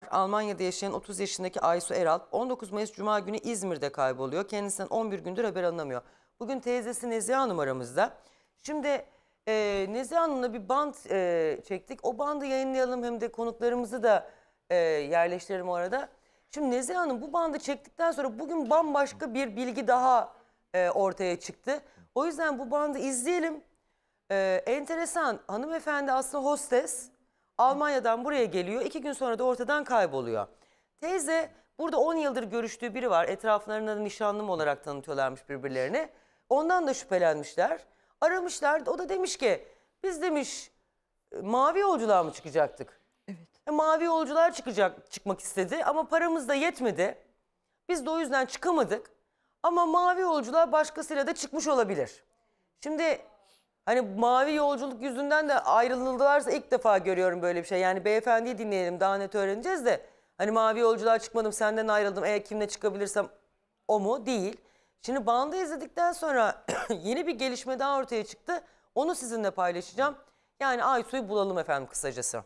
Almanya'da yaşayan 30 yaşındaki Aysu Eralp 19 Mayıs Cuma günü İzmir'de kayboluyor. Kendisinden 11 gündür haber alınamıyor. Bugün teyzesi Nezihe Hanım aramızda. Şimdi Nezihe Hanım'la bir band çektik. O bandı yayınlayalım, hem de konuklarımızı da yerleştirelim orada. Şimdi Nezihe Hanım bu bandı çektikten sonra bugün bambaşka bir bilgi daha ortaya çıktı. O yüzden bu bandı izleyelim. Enteresan, hanımefendi aslında hostes. Almanya'dan buraya geliyor. 2 gün sonra da ortadan kayboluyor. Teyze burada 10 yıldır görüştüğü biri var. Etraflarında da nişanlım olarak tanıtıyorlarmış birbirlerini. Ondan da şüphelenmişler. Aramışlar. O da demiş ki biz demiş mavi yolculuğa mı çıkacaktık? Evet. Mavi yolculuğa çıkmak istedi ama paramız da yetmedi. Biz de o yüzden çıkamadık. Ama mavi yolculuğa başkasıyla da çıkmış olabilir. Şimdi hani mavi yolculuk yüzünden de ayrıldılarsa ilk defa görüyorum böyle bir şey. Yani beyefendiyi dinleyelim, daha net öğreneceğiz de. Hani mavi yolculuğa çıkmadım, senden ayrıldım. Kimle çıkabilirsem o mu? Değil. Şimdi bandı izledikten sonra yeni bir gelişme daha ortaya çıktı. Onu sizinle paylaşacağım. Yani Aysu'yu bulalım efendim kısacası.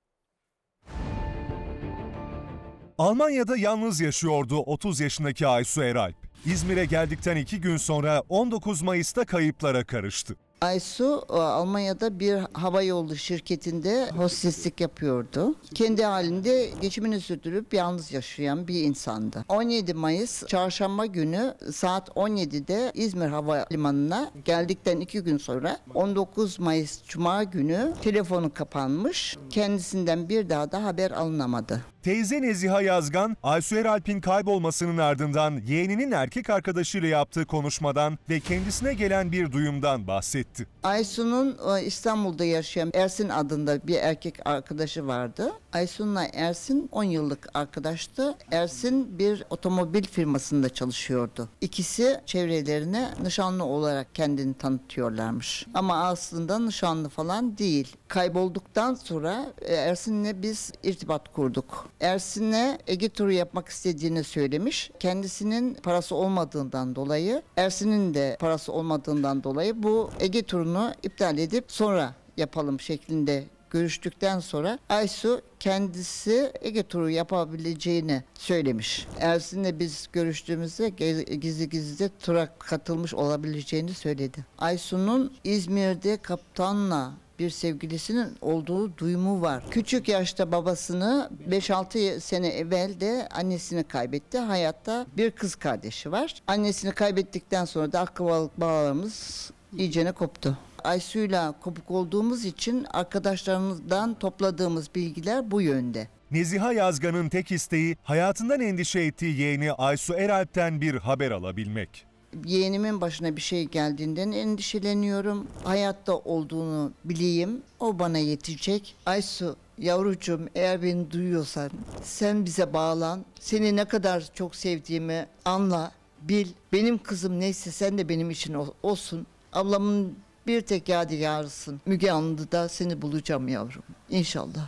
Almanya'da yalnız yaşıyordu 30 yaşındaki Aysu Eralp. İzmir'e geldikten 2 gün sonra 19 Mayıs'ta kayıplara karıştı. Aysu Almanya'da bir havayolu şirketinde hosteslik yapıyordu. Kendi halinde geçimini sürdürüp yalnız yaşayan bir insandı. 17 Mayıs çarşamba günü saat 17'de İzmir Havalimanı'na geldikten 2 gün sonra 19 Mayıs Cuma günü telefonu kapanmış. Kendisinden bir daha da haber alınamadı. Teyze Nezihe Yazgan, Aysu Eralp'in kaybolmasının ardından yeğeninin erkek arkadaşıyla yaptığı konuşmadan ve kendisine gelen bir duyumdan bahsetti. Aysu'nun İstanbul'da yaşayan Ersin adında bir erkek arkadaşı vardı. Aysu'nunla Ersin 10 yıllık arkadaştı. Ersin bir otomobil firmasında çalışıyordu. İkisi çevrelerine nişanlı olarak kendini tanıtıyorlarmış. Ama aslında nişanlı falan değil. Kaybolduktan sonra Ersin'le biz irtibat kurduk. Ersin'le Ege turu yapmak istediğini söylemiş. Kendisinin parası olmadığından dolayı, Ersin'in de parası olmadığından dolayı bu Ege turunu iptal edip sonra yapalım şeklinde görüştükten sonra Aysu kendisi Ege turu yapabileceğini söylemiş. Ersin'le biz görüştüğümüzde gizli gizli tura katılmış olabileceğini söyledi. Aysu'nun İzmir'de kaptanla bir sevgilisinin olduğu duyumu var. Küçük yaşta babasını 5-6 sene evvel de annesini kaybetti. Hayatta bir kız kardeşi var. Annesini kaybettikten sonra da akrabalık bağlarımız iyicene koptu. Aysu'yla kopuk olduğumuz için arkadaşlarımızdan topladığımız bilgiler bu yönde. Nezihe Yazgan'ın tek isteği hayatından endişe ettiği yeğeni Aysu Eralp'ten bir haber alabilmek. Yeğenimin başına bir şey geldiğinden endişeleniyorum. Hayatta olduğunu bileyim. O bana yetecek. Aysu yavrucuğum, eğer beni duyuyorsan sen bize bağlan. Seni ne kadar çok sevdiğimi anla, bil. Benim kızım neyse sen de benim için olsun. Ablamın bir tek yadigarısın. Müge Anlı'da seni bulacağım yavrum. İnşallah.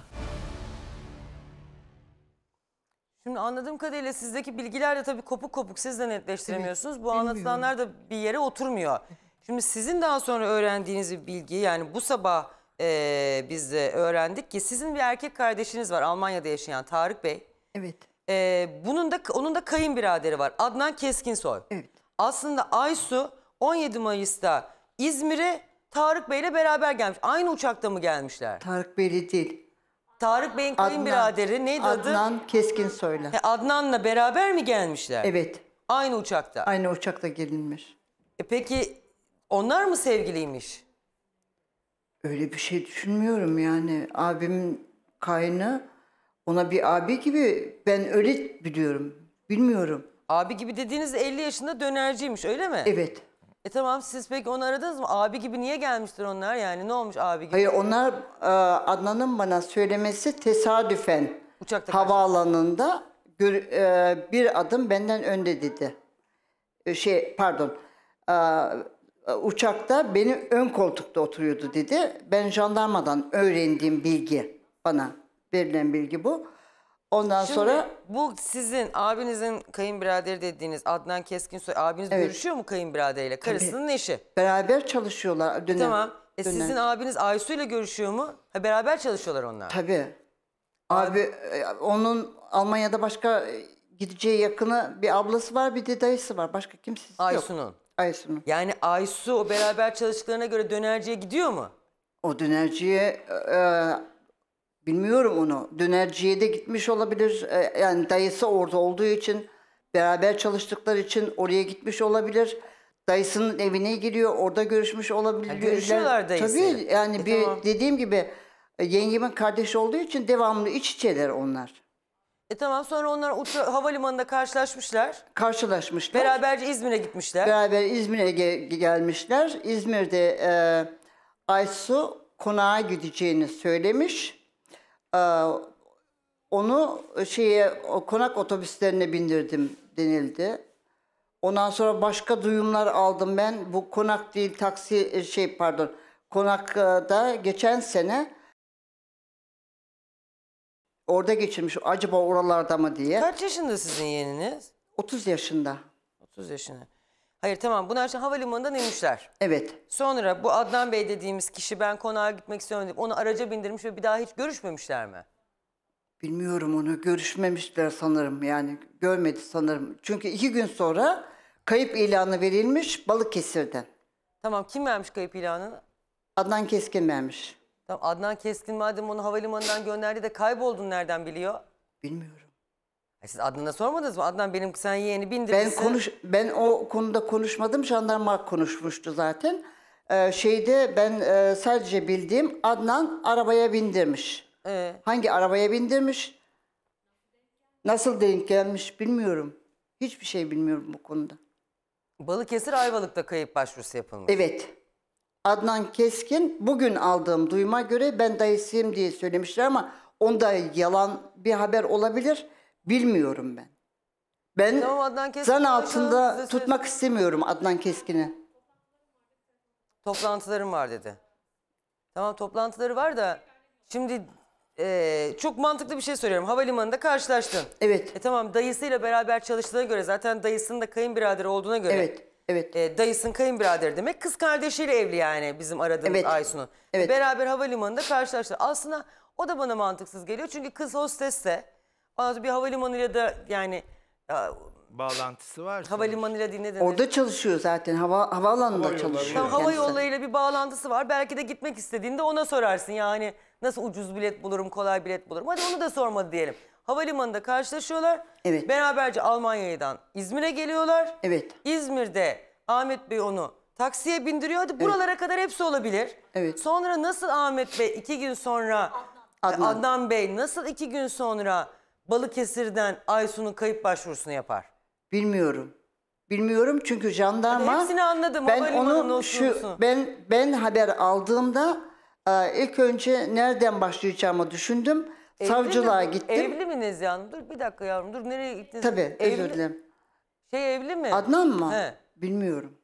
Şimdi anladığım kadarıyla sizdeki bilgiler de tabii kopuk kopuk, siz de netleştiremiyorsunuz. Evet, bu anlatılanlar da bir yere oturmuyor. Şimdi sizin daha sonra öğrendiğiniz bir bilgi, yani bu sabah biz de öğrendik ki sizin bir erkek kardeşiniz var Almanya'da yaşayan Tarık Bey. Evet. Onun da kayınbiraderi var Adnan Keskinsoy. Evet. Aslında Aysu 17 Mayıs'ta İzmir'e Tarık Bey'le beraber gelmiş. Aynı uçakta mı gelmişler? Tarık Bey'le değil. Tarık Bey'in kayınbiraderi neydi adı? Adnan Keskinsoy'la. Adnan'la beraber mi gelmişler? Evet. Aynı uçakta. Aynı uçakta gelinmiş. Peki onlar mı sevgiliymiş? Öyle bir şey düşünmüyorum yani. Abimin kaynı ona bir abi gibi, ben öyle biliyorum. Bilmiyorum. Abi gibi dediğiniz 50 yaşında dönerciymiş, öyle mi? Evet. Tamam, siz peki onu aradınız mı? Abi gibi niye gelmiştir onlar, yani ne olmuş abi gibi? Hayır, onlar Adnan'ın bana söylemesi tesadüfen Uçakta havaalanında bir adım benden önde dedi. Uçakta benim ön koltukta oturuyordu dedi. Ben jandarmadan öğrendiğim bilgi, bana verilen bilgi bu. Ondan Şimdi, sonra bu sizin abinizin kayınbiraderi dediğiniz Adnan Keskinsoy, abiniz Evet. görüşüyor mu kayınbiraderiyle? Karısının eşi. beraber çalışıyorlar. Tamam. Sizin abiniz Aysu ile görüşüyor mu? Beraber çalışıyorlar onlar. Tabii. Abi onun Almanya'da başka gideceği yakını bir ablası var, bir de dayısı var. Başka kimsesi yok. Aysun'un. Aysun'un. Yani Aysu o beraber çalıştıklarına göre dönerciye gidiyor mu? O dönerciye bilmiyorum onu. Dönerciye de gitmiş olabilir. Yani dayısı orada olduğu için, beraber çalıştıkları için oraya gitmiş olabilir. Dayısının evine giriyor, orada görüşmüş olabilir. Görüşüyorlar dayısıyla. Tabii yani Tamam. dediğim gibi yengemin kardeşi olduğu için devamlı iç içeler onlar. Tamam, sonra onlar havalimanında karşılaşmışlar. Karşılaşmışlar. Beraberce İzmir'e gitmişler. Beraber İzmir'e gelmişler. İzmir'de Aysu konağa gideceğini söylemiş. Onu o konak otobüslerine bindirdim denildi. Ondan sonra başka duyumlar aldım ben. Bu konak değil, konakta geçen sene orada geçirmiş. Acaba oralarda mı diye. Kaç yaşında sizin yeğeniniz? 30 yaşında. 30 yaşında. Hayır, tamam, bunlar şimdi havalimanından inmişler. Evet. Sonra bu Adnan Bey dediğimiz kişi ben konağa gitmek istiyorum deyip onu araca bindirmiş ve bir daha hiç görüşmemişler mi? Bilmiyorum, onu görüşmemişler sanırım, yani görmedi sanırım. Çünkü 2 gün sonra kayıp ilanı verilmiş Balıkesir'den. Tamam, kim vermiş kayıp ilanını? Adnan Keskin vermiş. Tamam, Adnan Keskin madem onu havalimanından gönderdi de kaybolduğunu nereden biliyor? Bilmiyorum. Siz Adnan'a sormadınız mı? Adnan, sen yeğeni bindirmişsin. Ben o konuda konuşmadım. Jandarma konuşmuştu zaten. Ben sadece bildiğim Adnan arabaya bindirmiş. Hangi arabaya bindirmiş? Nasıl denk gelmiş bilmiyorum. Hiçbir şey bilmiyorum bu konuda. Balıkesir Ayvalık'ta kayıp başvurusu yapılmış. Evet. Adnan Keskin, bugün aldığım duyuma göre ben dayısıyım diye söylemişler ama onda yalan bir haber olabilir. Bilmiyorum ben. Ben Tamam, Adnan Keskin zan konuşalım, altında size tutmak istemiyorum Adnan Keskin'i. Toplantılarım var dedi. Tamam, toplantıları var da şimdi çok mantıklı bir şey söylüyorum. Havalimanında karşılaştın. Evet. Tamam, dayısıyla beraber çalıştığına göre, zaten dayısının da kayınbiraderi olduğuna göre. Evet. Evet. Dayısının kayınbiraderi demek, kız kardeşiyle evli yani bizim aradığımız Evet. Aysun'un. Evet. Beraber havalimanında karşılaştılar. Aslında o da bana mantıksız geliyor. Çünkü kız hostesse. Bir havalimanıyla da yani Bağlantısı var. havalimanıyla değil, ne denir? Orada çalışıyor zaten. Havaalanında çalışıyor. Tamam, hava kendisi. yollarıyla bir bağlantısı var. Belki de gitmek istediğinde ona sorarsın. Yani nasıl ucuz bilet bulurum, kolay bilet bulurum. Hadi onu da sormadı diyelim. Havalimanında karşılaşıyorlar. Evet. Beraberce Almanya'dan İzmir'e geliyorlar. Evet. İzmir'de Ahmet Bey onu taksiye bindiriyor. Hadi buralara kadar hepsi olabilir. Evet. Sonra nasıl Ahmet Bey 2 gün sonra, Adnan Bey nasıl 2 gün sonra Balıkesir'den Aysun'un kayıp başvurusunu yapar? Bilmiyorum. Bilmiyorum çünkü jandarma... Hadi hepsini anladım. Ben Havalimanının onu olsun. ben haber aldığımda ilk önce nereden başlayacağımı düşündüm. Savcılığa gittim. Evli mi Nezihe Hanım? Dur bir dakika yavrum, dur, nereye gittiniz? Tabii, özür dilerim. Evli mi? Adnan mı? He. Bilmiyorum.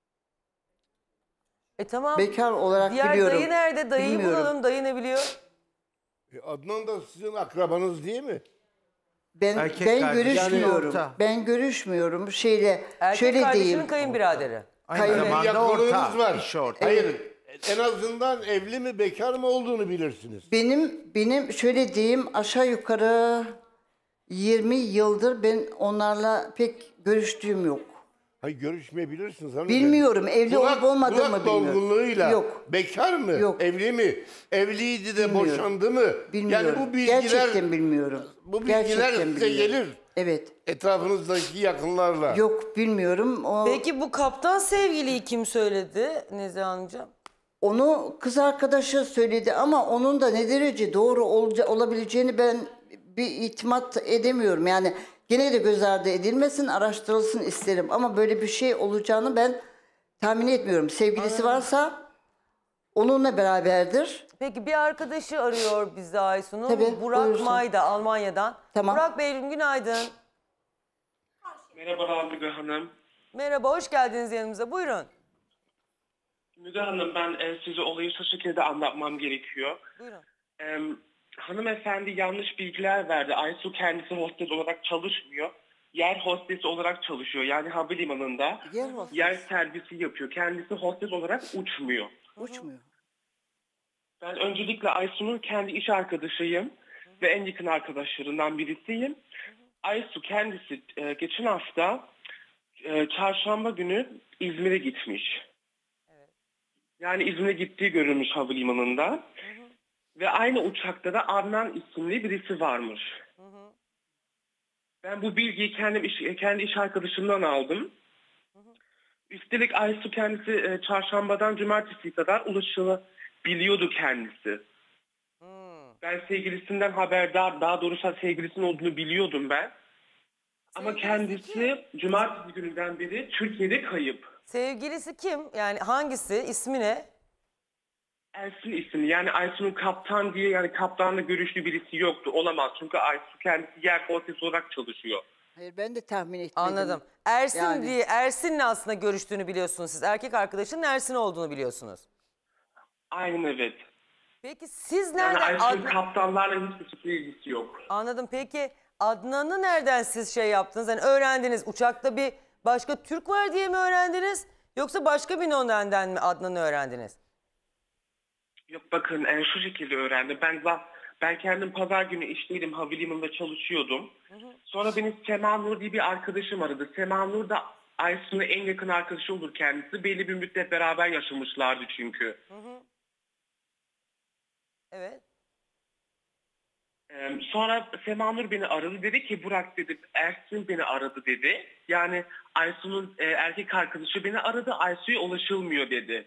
Tamam. Bekar olarak Diğer biliyorum. dayı nerede? Dayıyı Bilmiyorum. bulalım. Dayı ne biliyor? Adnan da sizin akrabanız değil mi? Ben Erkek kardeş, görüşmüyorum. yani orta. Ben görüşmüyorum. Erkek Şöyle kardeşinin diyeyim. kayınbiraderi. Aynı Hayır. Bir zamanda yakınlığınız orta. var. İş orta. Hayır. En azından evli mi bekar mı olduğunu bilirsiniz. Benim şöyle diyeyim, aşağı yukarı 20 yıldır ben onlarla pek görüştüğüm yok. Hayır, görüşmeyebilirsiniz hanımefendi. Bilmiyorum, evli olup olmadığımı kulak bilmiyorum. dolgunluğuyla Yok. bekar mı? Yok. Evli mi? Evliydi de Bilmiyorum. boşandı mı? Bilmiyorum. Yani bu bilgiler, Gerçekten bilmiyorum. bu bilgiler Gerçekten size bilmiyorum. gelir. Evet. Etrafınızdaki yakınlarla. Yok, bilmiyorum. Peki bu kaptan sevgiliyi kim söyledi Nezihe Hanımcığım? Onu kız arkadaşı söyledi ama onun da ne derece doğru olabileceğini ben bir itimat edemiyorum. Yani gene de göz ardı edilmesin, araştırılsın isterim. Ama böyle bir şey olacağını ben tahmin etmiyorum. Sevgilisi varsa onunla beraberdir. Peki bir arkadaşı arıyor bizi Aysun'un. Tabii, Burak buyursun. Mayda, Almanya'dan. Tamam. Burak Bey'im günaydın. Merhabalar Müge Hanım. Merhaba, hoş geldiniz yanımıza. Buyurun. Müge Hanım, ben size olayı şu şekilde anlatmam gerekiyor. Buyurun. Hanımefendi yanlış bilgiler verdi. Aysu kendisi hostes olarak çalışmıyor. Yer hostesi olarak çalışıyor. Yani havalimanında yer servisi yapıyor. Kendisi hostes olarak uçmuyor. Uçmuyor. Ben öncelikle Aysu'nun kendi iş arkadaşıyım. ve en yakın arkadaşlarından birisiyim. Aysu kendisi geçen hafta çarşamba günü İzmir'e gitmiş. Yani İzmir'e gittiği görülmüş havalimanında. Ve aynı uçakta da Adnan isimli birisi varmış. Ben bu bilgiyi kendi iş arkadaşımdan aldım. Üstelik Aysu kendisi çarşambadan cumartesiye kadar ulaşılabiliyordu kendisi. Ben sevgilisinden haberdar, daha doğrusu sevgilisinin olduğunu biliyordum ben. Ama kendisi cumartesi gününden beri Türkiye'de kayıp. Sevgilisi kim? Yani hangisi? İsmi ne? Ersin isimli. Yani Aysu'nun kaptan diye, yani kaptanla görüşlü birisi yoktu. Olamaz. Çünkü Aysu kendisi yer hostes olarak çalışıyor. Hayır, ben de tahmin etmedim. Anladım. Ersin Yani. diye, Ersin'le aslında görüştüğünü biliyorsunuz siz. Erkek arkadaşının Ersin olduğunu biliyorsunuz. Aynen, evet. Peki siz Yani nereden... Aysu'nun kaptanlarla hiçbir ilgisi yok. Anladım. Peki Adnan'ı nereden siz şey yaptınız? Yani öğrendiniz. Uçakta bir başka Türk var diye mi öğrendiniz? Yoksa başka bir nonenden mi Adnan'ı öğrendiniz? Yok bakın, şu şekilde öğrendim. Ben kendim pazar günü işteydim, havalimanında çalışıyordum. Sonra beni Sema Nur diye bir arkadaşım aradı. Sema Nur da Aysu'nun en yakın arkadaşı olur kendisi. Belli bir müddet beraber yaşamışlardı çünkü. Evet. Sonra Sema Nur beni aradı, dedi ki Burak dedi, Ersin beni aradı dedi. Yani Aysu'nun erkek arkadaşı beni aradı, Aysu'ya ulaşılmıyor dedi.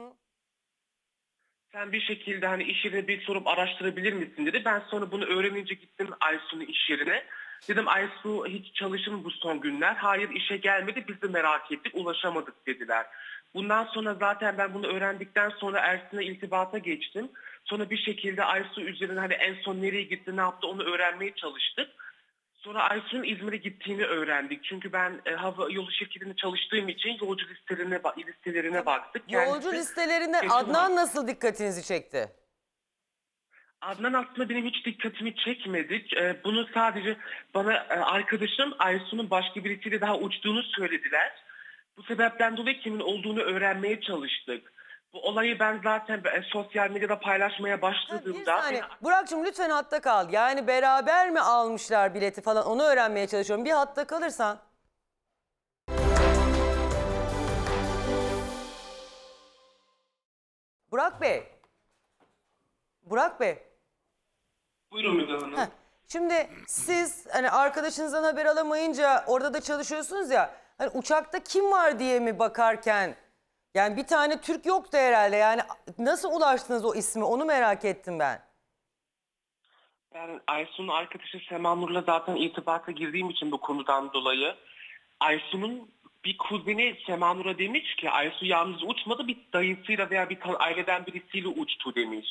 Sen bir şekilde hani iş yerine bir sorup araştırabilir misin dedi. Ben sonra bunu öğrenince gittim Aysu'nun iş yerine. Dedim Aysu hiç çalışır mı bu son günler? Hayır, işe gelmedi, biz de merak ettik, ulaşamadık dediler. Bundan sonra zaten ben bunu öğrendikten sonra Ersin'e irtibata geçtim. Sonra bir şekilde Aysu üzerine hani en son nereye gitti, ne yaptı onu öğrenmeye çalıştık. Sonra Aysu'nun İzmir'e gittiğini öğrendik. Çünkü ben hava yolu şirketinde çalıştığım için yolcu listelerine baktık. Yolcu listelerinden Adnan nasıl dikkatinizi çekti? Adnan aslında benim hiç dikkatimi çekmedi. Bunu sadece bana arkadaşım Aysu'nun başka birisiyle daha uçtuğunu söylediler. Bu sebepten dolayı kimin olduğunu öğrenmeye çalıştık. Bu olayı ben zaten sosyal medyada paylaşmaya başladığımda... Bir saniye. Burak'cığım lütfen hatta kal. Yani beraber mi almışlar bileti falan, onu öğrenmeye çalışıyorum. Bir hatta kalırsan. Burak Bey. Burak Bey. Buyurun Müge Hanım. Şimdi siz hani arkadaşınızdan haber alamayınca orada da çalışıyorsunuz ya. Hani uçakta kim var diye mi bakarken... Yani bir tane Türk yoktu herhalde. Yani nasıl ulaştınız o ismi? Onu merak ettim ben. Ben Aysu'nun arkadaşı Sema Nur'la zaten irtibata girdiğim için bu konudan dolayı Aysu'nun bir kuzeni Sema Nur'a demiş ki Aysu yalnız uçmadı, bir dayısıyla veya bir aileden birisiyle uçtu demiş.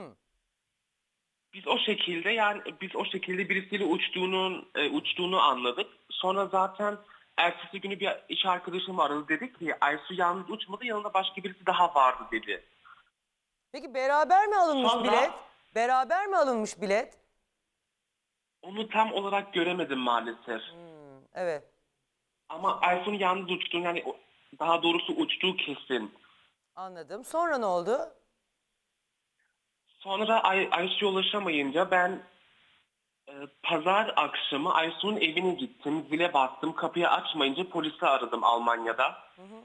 Biz o şekilde birisiyle uçtuğunu anladık. Sonra zaten ertesi günü bir iş arkadaşım aradı, dedi ki Aysu yalnız uçmadı, yanında başka birisi daha vardı dedi. Peki beraber mi alınmış bilet? Beraber mi alınmış bilet? Onu tam olarak göremedim maalesef. Evet. Ama Aysu'nun yalnız uçtuğunu, yani daha doğrusu uçtuğu kesin. Anladım. Sonra ne oldu? Sonra Aysu'ya ulaşamayınca ben pazar akşamı Aysu'nun evine gittim. Zile bastım. Kapıyı açmayınca polisi aradım Almanya'da.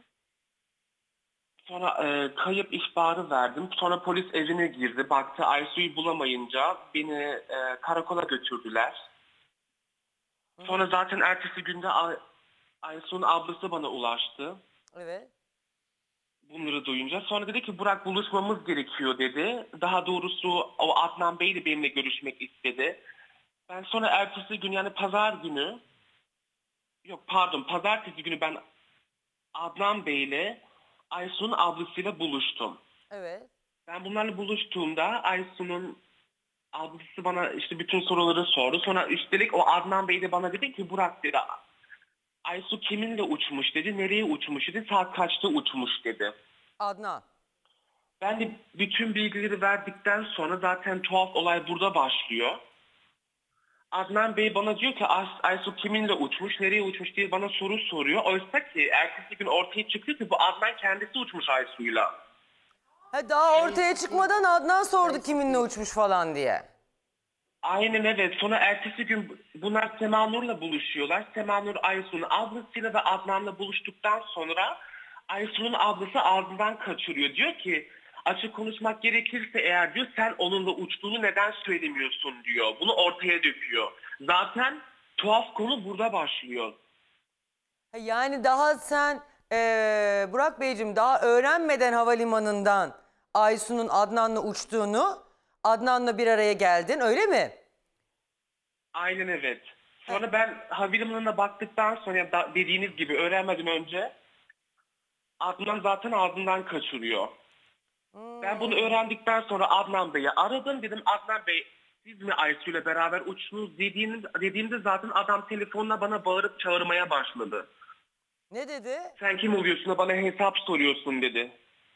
Sonra kayıp ihbarı verdim. Sonra polis evine girdi. Baktı Aysu'yu bulamayınca beni karakola götürdüler. Sonra zaten ertesi günde Aysu'nun ablası bana ulaştı. Evet. Bunları duyunca. Sonra dedi ki Burak buluşmamız gerekiyor dedi. Daha doğrusu o Adnan Bey de benimle görüşmek istedi. Ben sonra ertesi gün, yani pazartesi günü ben Adnan Bey'le Aysu'nun ablasıyla buluştum. Evet. Ben bunlarla buluştuğumda Aysu'nun ablası bana işte bütün soruları sordu. Sonra üstelik o Adnan Bey de bana dedi ki Burak dedi, Aysu kiminle uçmuş dedi, nereye uçmuş dedi, saat kaçta uçmuş dedi. Adnan. Ben de bütün bilgileri verdikten sonra zaten tuhaf olay burada başlıyor. Adnan Bey bana diyor ki Aysu kiminle uçmuş, nereye uçmuş diye bana soru soruyor. Oysa ki ertesi gün ortaya çıkıyor ki bu Adnan kendisi uçmuş Aysu'yla. Daha ortaya çıkmadan Adnan sordu kiminle uçmuş falan diye. Aynen evet. Sonra ertesi gün bunlar Sema Nur'la buluşuyorlar. Sema Nur Aysun'un ablasıyla ve Adnan'la buluştuktan sonra Aysun'un ablası ağzından kaçırıyor. Diyor ki açık konuşmak gerekirse eğer diyor sen onunla uçtuğunu neden söylemiyorsun diyor. Bunu ortaya döküyor. Zaten tuhaf konu burada başlıyor. Yani daha sen Burak Beyciğim daha öğrenmeden havalimanından Aysun'un Adnan'la uçtuğunu, Adnan'la bir araya geldin öyle mi? Aynen evet. Sonra ben havalimanına baktıktan sonra dediğiniz gibi öğrenmeden önce Adnan zaten ağzından kaçırıyor. Ben bunu öğrendikten sonra Adnan Bey'i aradım. Dedim Adnan Bey siz mi Aysu ile beraber uçtunuz dediğimde zaten adam telefonla bana bağırıp çağırmaya başladı. Ne dedi? Sen kim oluyorsun da bana hesap soruyorsun dedi.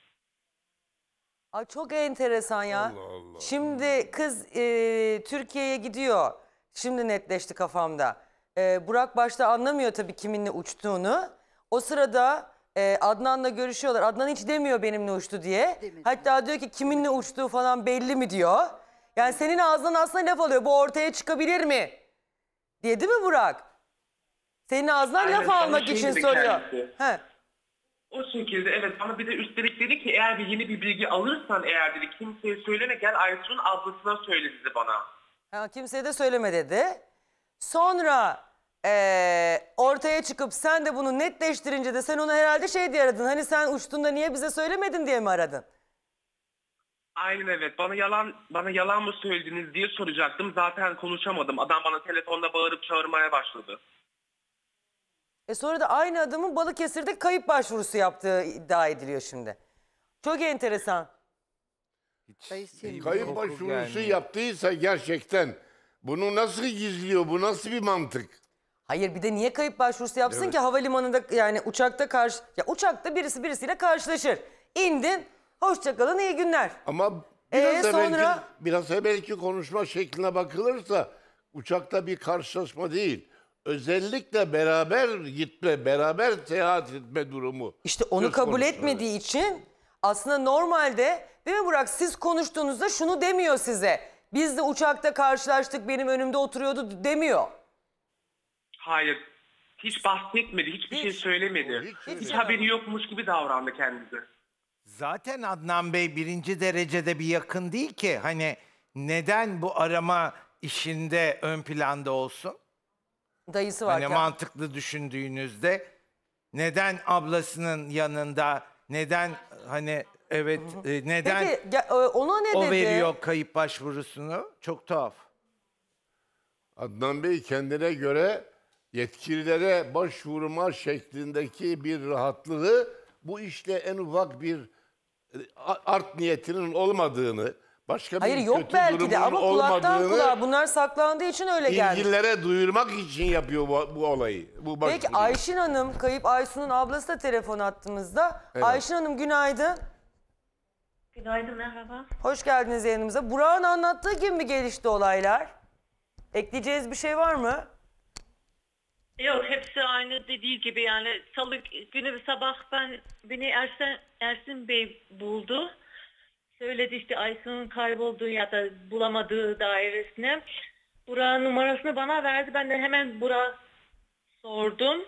Ay çok enteresan ya. Allah Allah. Şimdi kız Türkiye'ye gidiyor. Şimdi netleşti kafamda. Burak başta anlamıyor tabii kiminle uçtuğunu. O sırada Adnan'la görüşüyorlar. Adnan hiç demiyor benimle uçtu diye. Hatta diyor ki kiminle uçtuğu falan belli mi diyor. Yani senin ağzından aslında laf alıyor. Bu ortaya çıkabilir mi? Diye değil mi Burak? Senin ağzından Aynen, laf bana almak şey için dedi soruyor. kendisi. He. O şekilde evet bana bir de üstelik dedi ki eğer bir yeni bir bilgi alırsan eğer dedi kimseye söyleme gel Aysun'un ablasına söyle dedi bana. Ha, kimseye de söyleme dedi. Sonra ortaya çıkıp sen de bunu netleştirince de sen onu herhalde şey diye aradın. Hani sen uçtuğunda niye bize söylemedin diye mi aradın? Aynen evet bana yalan mı söylediniz diye soracaktım. Zaten konuşamadım. Adam bana telefonda bağırıp çağırmaya başladı. Sonra da aynı adamın Balıkesir'de kayıp başvurusu yaptığı iddia ediliyor şimdi. Çok enteresan. Kayıp başvurusu yaptıysa gerçekten bunu nasıl gizliyor? Bu nasıl bir mantık? Hayır bir de niye kayıp başvurusu yapsın ki havalimanında yani uçakta uçakta birisiyle karşılaşır. İndin, hoşça kalın, iyi günler. Ama biraz sonra- evvelki konuşma şekline bakılırsa uçakta bir karşılaşma değil. Özellikle beraber gitme, beraber seyahat etme durumu. İşte onu söz kabul konusu. etmediği için aslında normalde değil mi Burak siz konuştuğunuzda şunu demiyor size. Biz de uçakta karşılaştık benim önümde oturuyordu demiyor. Hayır. Hiç bahsetmedi. Hiçbir şey söylemedi. Hiç haberi yokmuş gibi davrandı kendisi. Zaten Adnan Bey birinci derecede bir yakın değil ki. Hani neden bu arama işinde ön planda olsun? Dayısı Hani varken. mantıklı düşündüğünüzde neden ablasının yanında, neden hani evet neden Peki ona ne o dedi? veriyor kayıp başvurusunu? Çok tuhaf. Adnan Bey kendine göre yetkililere başvurma şeklindeki bir rahatlığı bu işle en ufak bir art niyetinin olmadığını, başka Hayır bir yok kötü belki de durumunun ama kulaktan olmadığını kulağa bunlar saklandığı için öyle geldi. ilgililere duyurmak için yapıyor bu olayı. Bu Peki başvuruyu. Ayşin Hanım, kayıp Aysun'un ablası da telefon attığımızda. Evet. Ayşin Hanım günaydın. Günaydın, merhaba. Hoş geldiniz yayınımıza. Burak'ın anlattığı gibi mi gelişti olaylar? Ekleyeceğiniz bir şey var mı? Yok, hepsi aynı dediği gibi yani salı günü sabah beni Ersin Bey buldu. Söyledi işte Aysun'un kaybolduğu ya da bulamadığı dairesine. Burak'ın numarasını bana verdi. Ben de hemen Burak'a sordum.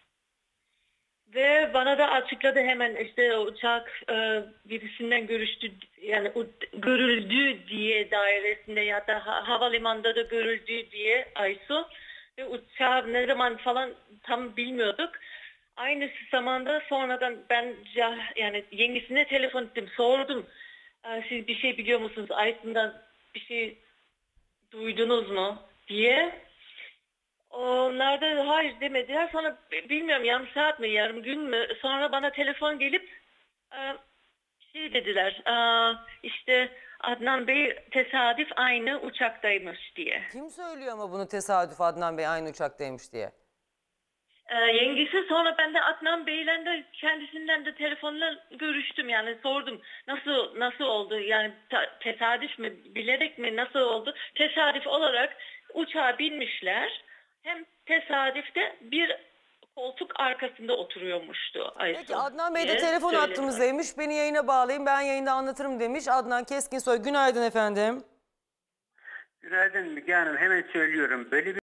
Ve bana da açıkladı hemen işte uçak birisinden görüştü yani görüldü diye dairesinde ya da havalimanında da görüldü diye Aysu. Ve uçağı ne zaman falan tam bilmiyorduk. Aynı zamanda sonradan ben yani yengesine telefon ettim sordum. Siz bir şey biliyor musunuz? Aysun'dan bir şey duydunuz mu diye. Onlar da hayır demediler. Sonra bilmiyorum yarım saat mi yarım gün mü sonra bana telefon gelip şey dediler işte Adnan Bey tesadüf aynı uçaktaymış diye. Kim söylüyor ama bunu tesadüf Adnan Bey aynı uçaktaymış diye? Yengesi sonra ben de Adnan Bey'le de kendisinden de telefonla görüştüm yani sordum nasıl oldu yani tesadüf mü bilerek mi nasıl oldu tesadüf olarak uçağa binmişler hem tesadüfte bir koltuk arkasında oturuyormuştu Aysun. Peki Adnan Bey de diye telefon söylediler. attığımızdaymış. Beni yayına bağlayın ben yayında anlatırım demiş. Adnan Keskinsoy günaydın efendim. Günaydın Müge Hanım. Hemen söylüyorum. Böyle bir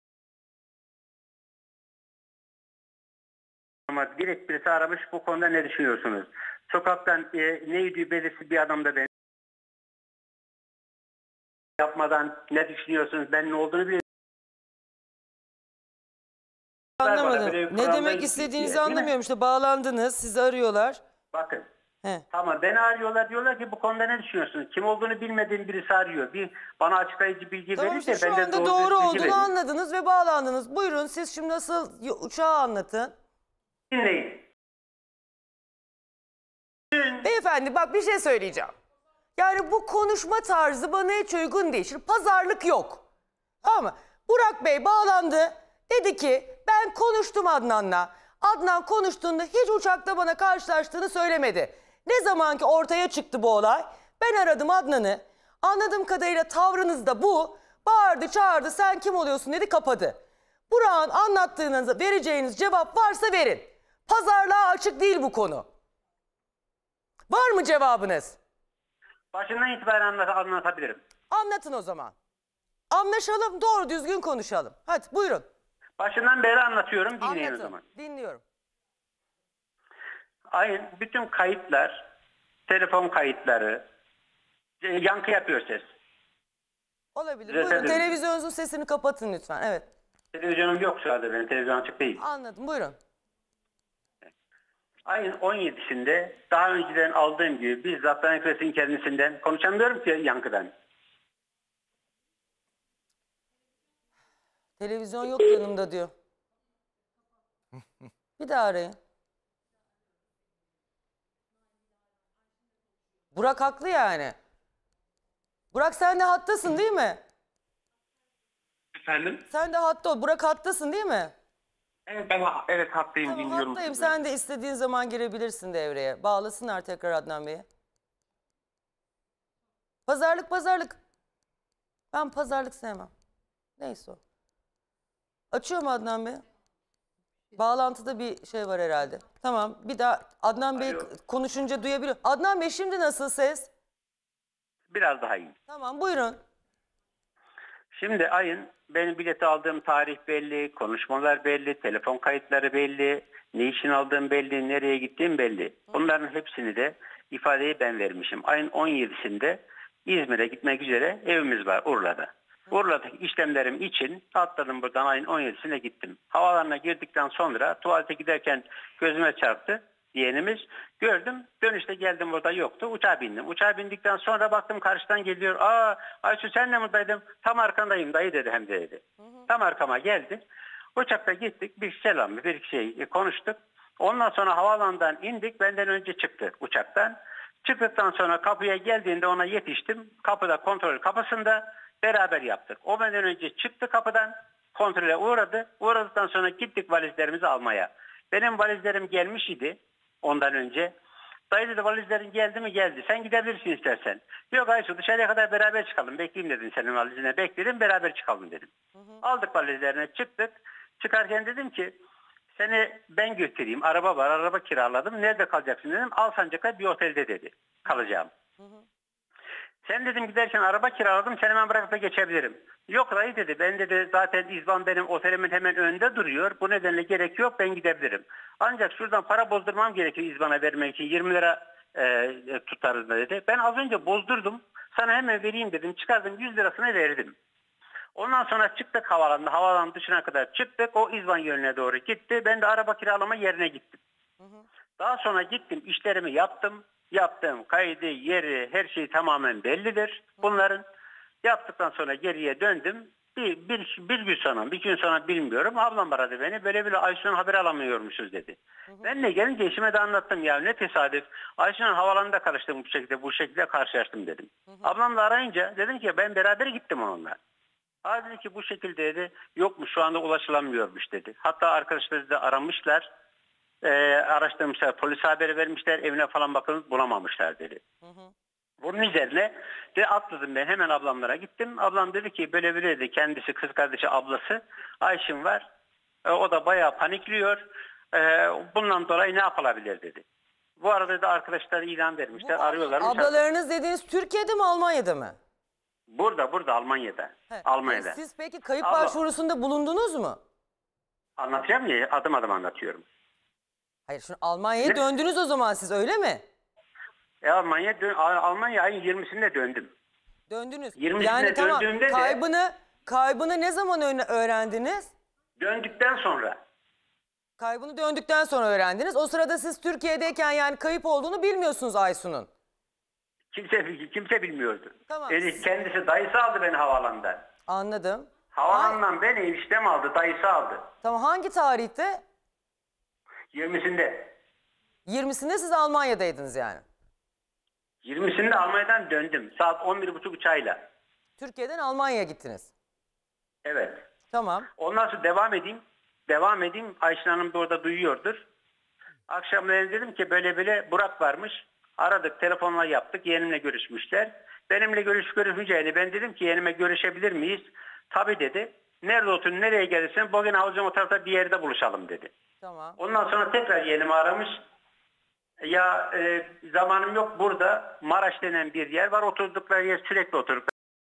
ama direkt birisi aramış, bu konuda ne düşünüyorsunuz? Sokaktan neydi belirsiz bir adam da ben yapmadan ne düşünüyorsunuz? Ben ne olduğunu biliyorum. Anlamadım. Ne demek istediğinizi anlamıyorum. İşte bağlandınız, sizi arıyorlar. Bakın. He. Tamam, beni arıyorlar, diyorlar ki bu konuda ne düşünüyorsunuz? Kim olduğunu bilmediğim birisi arıyor. Bir bana açıklayıcı bilgi Tamam verirse işte şu ben de anda doğru düz bilgi olduğunu veririm. anladınız ve bağlandınız. Buyurun siz şimdi nasıl uçağı anlatın. Dinleyin. Beyefendi bak bir şey söyleyeceğim. Yani bu konuşma tarzı bana hiç uygun değil. Şimdi pazarlık yok. Tamam mı? Burak Bey bağlandı. Dedi ki ben konuştum Adnan'la. Adnan konuştuğunda hiç uçakta bana karşılaştığını söylemedi. Ne zaman ki ortaya çıktı bu olay, ben aradım Adnan'ı. Anladığım kadarıyla tavrınız da bu. Bağırdı çağırdı, sen kim oluyorsun dedi, kapadı. Burak'ın anlattığınızda vereceğiniz cevap varsa verin. Pazarlığa açık değil bu konu. Var mı cevabınız? Başından itibaren anlatabilirim. Anlatın o zaman. Anlaşalım, doğru düzgün konuşalım. Hadi buyurun. Başından beri anlatıyorum, dinleyin Anlatın. o zaman. Dinliyorum. Ayın bütün kayıtlar, telefon kayıtları, yankı yapıyor ses. Olabilir. Zaten Buyurun. öyle. Televizyonunuzun sesini kapatın lütfen. Evet. Televizyonum yok şu anda, benim televizyon açık değil. Anladım. Buyurun. Ayın 17'sinde daha önceden aldığım gibi bizzat Danifres'in kendisinden konuşamıyorum ki yankıdan. Televizyon yok yanımda diyor. Bir daha arayın. Burak haklı yani. Burak sen de hattasın değil mi? Efendim? Sen de hatta ol. Burak hattasın değil mi? Evet evet hattayım, Tamam dinliyorum hattayım. sizi. Sen de istediğin zaman girebilirsin devreye. Bağlasınlar tekrar Adnan Bey'e. Pazarlık. Ben pazarlık sevmem. Neyse o. Açıyor mu Adnan Bey? Bağlantıda bir şey var herhalde. Tamam bir daha Adnan Bey konuşunca duyabiliyor. Adnan Bey şimdi nasıl ses? Biraz daha iyi. Tamam buyurun. Şimdi Ayın benim bileti aldığım tarih belli, konuşmalar belli, telefon kayıtları belli, ne için aldığım belli, nereye gittiğim belli. Bunların hepsini de ifadeyi ben vermişim. Ayın 17'sinde İzmir'e gitmek üzere evimiz var Urla'da. Urla'daki işlemlerim için atladım buradan, ayın 17'sine gittim. Havalarına girdikten sonra tuvalete giderken gözüme çarptı yeğenimiz. Gördüm, dönüşte geldim, burada yoktu. Uçağa bindim. Uçağa bindikten sonra baktım karşıdan geliyor. Ayşe sen de buradaydım. Tam arkandayım dayı dedi, hem de dedi. Tam arkama geldi. Uçakta gittik, bir selam, bir şey konuştuk. Ondan sonra havaalanından indik, benden önce çıktı uçaktan. Çıktıktan sonra kapıya geldiğinde ona yetiştim. Kapıda, kontrol kapısında beraber yaptık. O benden önce çıktı kapıdan, kontrole uğradı. Uğradıktan sonra gittik valizlerimizi almaya. Benim valizlerim gelmiş idi ondan önce. Dayı dedi valizlerin geldi mi? Geldi. Sen gidebilirsin istersen. Yok Aysu dışarıya kadar beraber çıkalım. Bekleyeyim dedin senin valizine. Bekledim, beraber çıkalım dedim. Aldık valizlerine, çıktık. Çıkarken dedim ki seni ben götüreyim. Araba var, araba kiraladım. Nerede kalacaksın dedim. Alsancak'ta bir otelde dedi. Kalacağım. Sen dedim giderken araba kiraladım, seni hemen bırakıp da geçebilirim. Yok dayı dedi, ben dedi zaten İzban benim otelimin hemen önünde duruyor. Bu nedenle gerek yok, ben gidebilirim. Ancak şuradan para bozdurmam gerekiyor İzban'a vermek için, 20 lira tutarız da dedi. Ben az önce bozdurdum, sana hemen vereyim dedim, çıkardım 100 lirasını verdim. Ondan sonra çıktık havaalanının dışına kadar çıktık, o İzban yönüne doğru gitti. Ben de araba kiralama yerine gittim. Daha sonra gittim, işlerimi yaptım. Yaptığım kaydı, yeri, her şey tamamen bellidir bunların. Yaptıktan sonra geriye döndüm. Bir gün sonra bilmiyorum. Ablam aradı beni. Böyle Aysun'un haber alamıyormuşuz dedi. Ben de gelince eşime de anlattım. Ya ne tesadüf. Aysun'un havalanında karıştım bu şekilde karşılaştım dedim. Ablam da arayınca dedim ki ben beraber gittim onunla. Dedi ki bu şekilde dedi. Yokmuş şu anda ulaşılamıyormuş dedi. Hatta arkadaşları da aramışlar. Araştırmışlar, polise haber vermişler, evine falan bakın bulamamışlar dedi. Bunun üzerine de atladım ben, hemen ablamlara gittim. Ablam dedi ki böyle dedi, kendisi, kız kardeşi, ablası Ayşin var. O da bayağı panikliyor. Bundan dolayı ne yapılabilir dedi. Bu arada da arkadaşlar ilan vermişler, arıyorlar. Ablalarınız dediğiniz Türkiye'de mi Almanya'da mı? Burada Almanya'da. He. Almanya'da. Siz peki kayıp Ama- başvurusunda bulundunuz mu? Anlatacağım ya, adım adım anlatıyorum. Hayır, şimdi Almanya'ya Ne? döndünüz o zaman siz, öyle mi? Almanya ayın 20'sinde döndüm. Döndünüz. 20'sinde Yani tamam, döndüğümde de- kaybını ne zaman öğrendiniz? Döndükten sonra. Kaybını döndükten sonra öğrendiniz. O sırada siz Türkiye'deyken yani kayıp olduğunu bilmiyorsunuz Aysun'un. Kimse bilmiyordu. Tamam. Kendisi dayısı aldı beni havalandan. Anladım. Havalandan beni eniştem aldı, dayısı aldı. Tamam, hangi tarihte? 20'sinde. 20'sinde siz Almanya'daydınız yani. 20'sinde Almanya'dan döndüm. Saat 11.30 uçağıyla. Türkiye'den Almanya'ya gittiniz. Evet. Tamam. Ondan sonra devam edeyim. Ayşe Hanım da orada duyuyordur. Akşamleyin dedim ki böyle Burak varmış. Aradık, telefonla yaptık. Yeğenimle görüşmüşler. Benimle görüşmeyeceğini ben dedim ki yeğenime görüşebilir miyiz? Tabii dedi. Nerede oturun, nereye gelirsin? Bugün alacağım o tarafta bir yerde buluşalım dedi. Tamam. Ondan sonra tekrar yeğenimi aramış. Ya zamanım yok, burada Maraş denen bir yer var. Oturdukları yer, sürekli oturduk.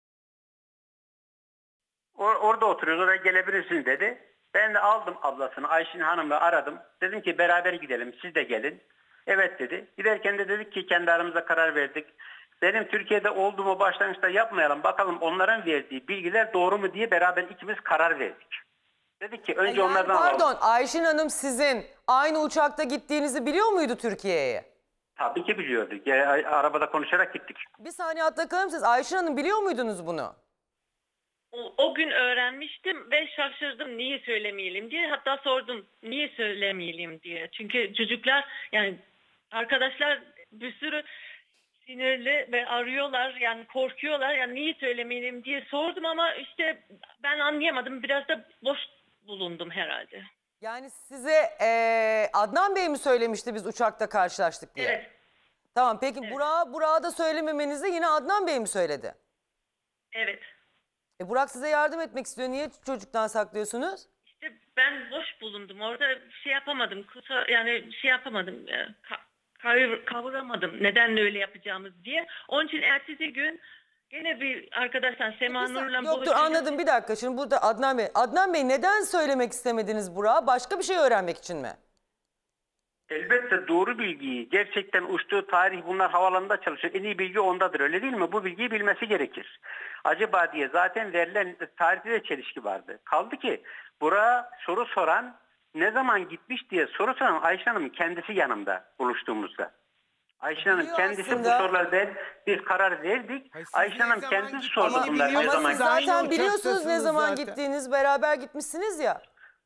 Orada oturuyoruz, oraya gelebilirsin dedi. Ben de aldım ablasını, Ayşin Hanım'la aradım. Dedim ki beraber gidelim, siz de gelin. Evet dedi. Giderken de dedik ki kendi aramızda karar verdik. Benim Türkiye'de olduğumu başlangıçta yapmayalım. Bakalım onların verdiği bilgiler doğru mu diye beraber ikimiz karar verdik. Dedik ki önce Yani onlardan pardon, alalım. Ayşin Hanım sizin aynı uçakta gittiğinizi biliyor muydu Türkiye'ye? Tabii ki biliyorduk. Arabada konuşarak gittik. Bir saniye hatta kalır mısınız? Ayşin Hanım biliyor muydunuz bunu? O gün öğrenmiştim ve şaşırdım niye söylemeyelim diye. Hatta sordum niye söylemeyelim diye. Çünkü çocuklar, yani arkadaşlar bir sürü sinirli ve arıyorlar, yani korkuyorlar. Yani niye söylemeyelim diye sordum ama işte ben anlayamadım. Biraz da boş bulundum herhalde. Yani size Adnan Bey mi söylemişti biz uçakta karşılaştık diye? Evet. Tamam, peki Burak'a da söylememenizi yine Adnan Bey mi söyledi? Evet. Burak size yardım etmek istiyor. Niye çocuktan saklıyorsunuz? İşte ben boş bulundum. Orada şey yapamadım. Yani şey yapamadım. Kavuramadım. Neden öyle yapacağımız diye. Onun için ertesi gün gene bir arkadaştan Sema Nur'la Yok dur, anladım, bir dakika. Şimdi burada Adnan Bey. Adnan Bey, neden söylemek istemediniz Burak'a? Başka bir şey öğrenmek için mi? Elbette doğru bilgiyi, gerçekten uçtuğu tarih, bunlar havalanında çalışıyor. En iyi bilgi ondadır, öyle değil mi? Bu bilgiyi bilmesi gerekir. Acaba diye zaten verilen tarihte de çelişki vardı. Kaldı ki Burak'a soru soran, ne zaman gitmiş diye soru soran Ayşe Hanım kendisi yanımda buluştuğumuzda. Ayşe Hanım Biliyor kendisi aslında. bu soruları biz karar verdik. Hayır, siz Ayşe ne Hanım zaman kendisi gittiniz? sordu Ama bunlar ne biliyorsunuz zaman Siz zaten zaten biliyorsunuz ne uçaktasınız zaman zaten. gittiğiniz, beraber gitmişsiniz ya.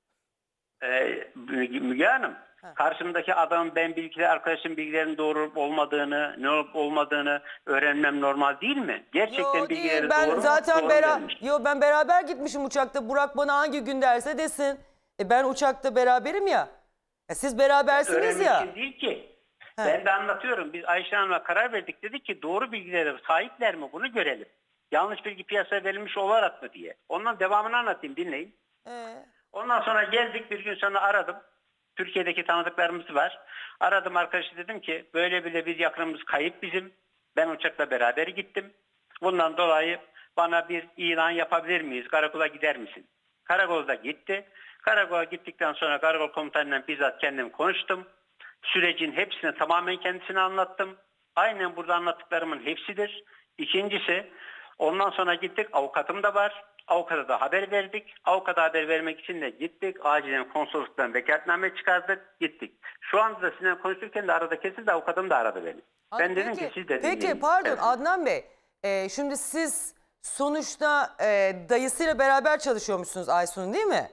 Müge Hanım, karşımdaki adamın ben arkadaşım bilgilerin doğru olup olmadığını, ne olup olmadığını öğrenmem normal değil mi? Gerçekten Yo, bilgileri değil. Ben doğru mu? zaten Doğru vermiş. ben beraber gitmişim uçakta. Burak bana hangi gün derse desin. Ben uçakta beraberim ya. Siz berabersiniz Öğrenmek ya. için değil ki. Ben de anlatıyorum. Biz Ayşe Hanım'la karar verdik. Dedik ki doğru bilgilere sahipler mi, bunu görelim. Yanlış bilgi piyasaya verilmiş olarak mı diye. Ondan devamını anlatayım, dinleyin. Ondan sonra geldik, bir gün sonra aradım. Türkiye'deki tanıdıklarımız var. Aradım arkadaşı, dedim ki böyle bir yakınımız kayıp bizim. Ben uçakla beraber gittim. Bundan dolayı bana bir ilan yapabilir miyiz? Karakola gider misin? Karakolda gitti. Karakola gittikten sonra karakol komutanıyla bizzat kendim konuştum. Sürecin hepsini tamamen kendisine anlattım. Aynen burada anlattıklarımın hepsidir. İkincisi, ondan sonra gittik, avukatım da var. Avukata da haber verdik. Avukata haber vermek için de gittik. Acilen konsolosluktan vekaletname çıkardık. Gittik. Şu anda da sizinle konuşurken de arada kesildi. Avukatım da aradı beni. Ben dedim ki siz de dinleyin. Peki pardon Evet. Adnan Bey. Şimdi siz sonuçta dayısıyla beraber çalışıyormuşsunuz Aysun'un, değil mi?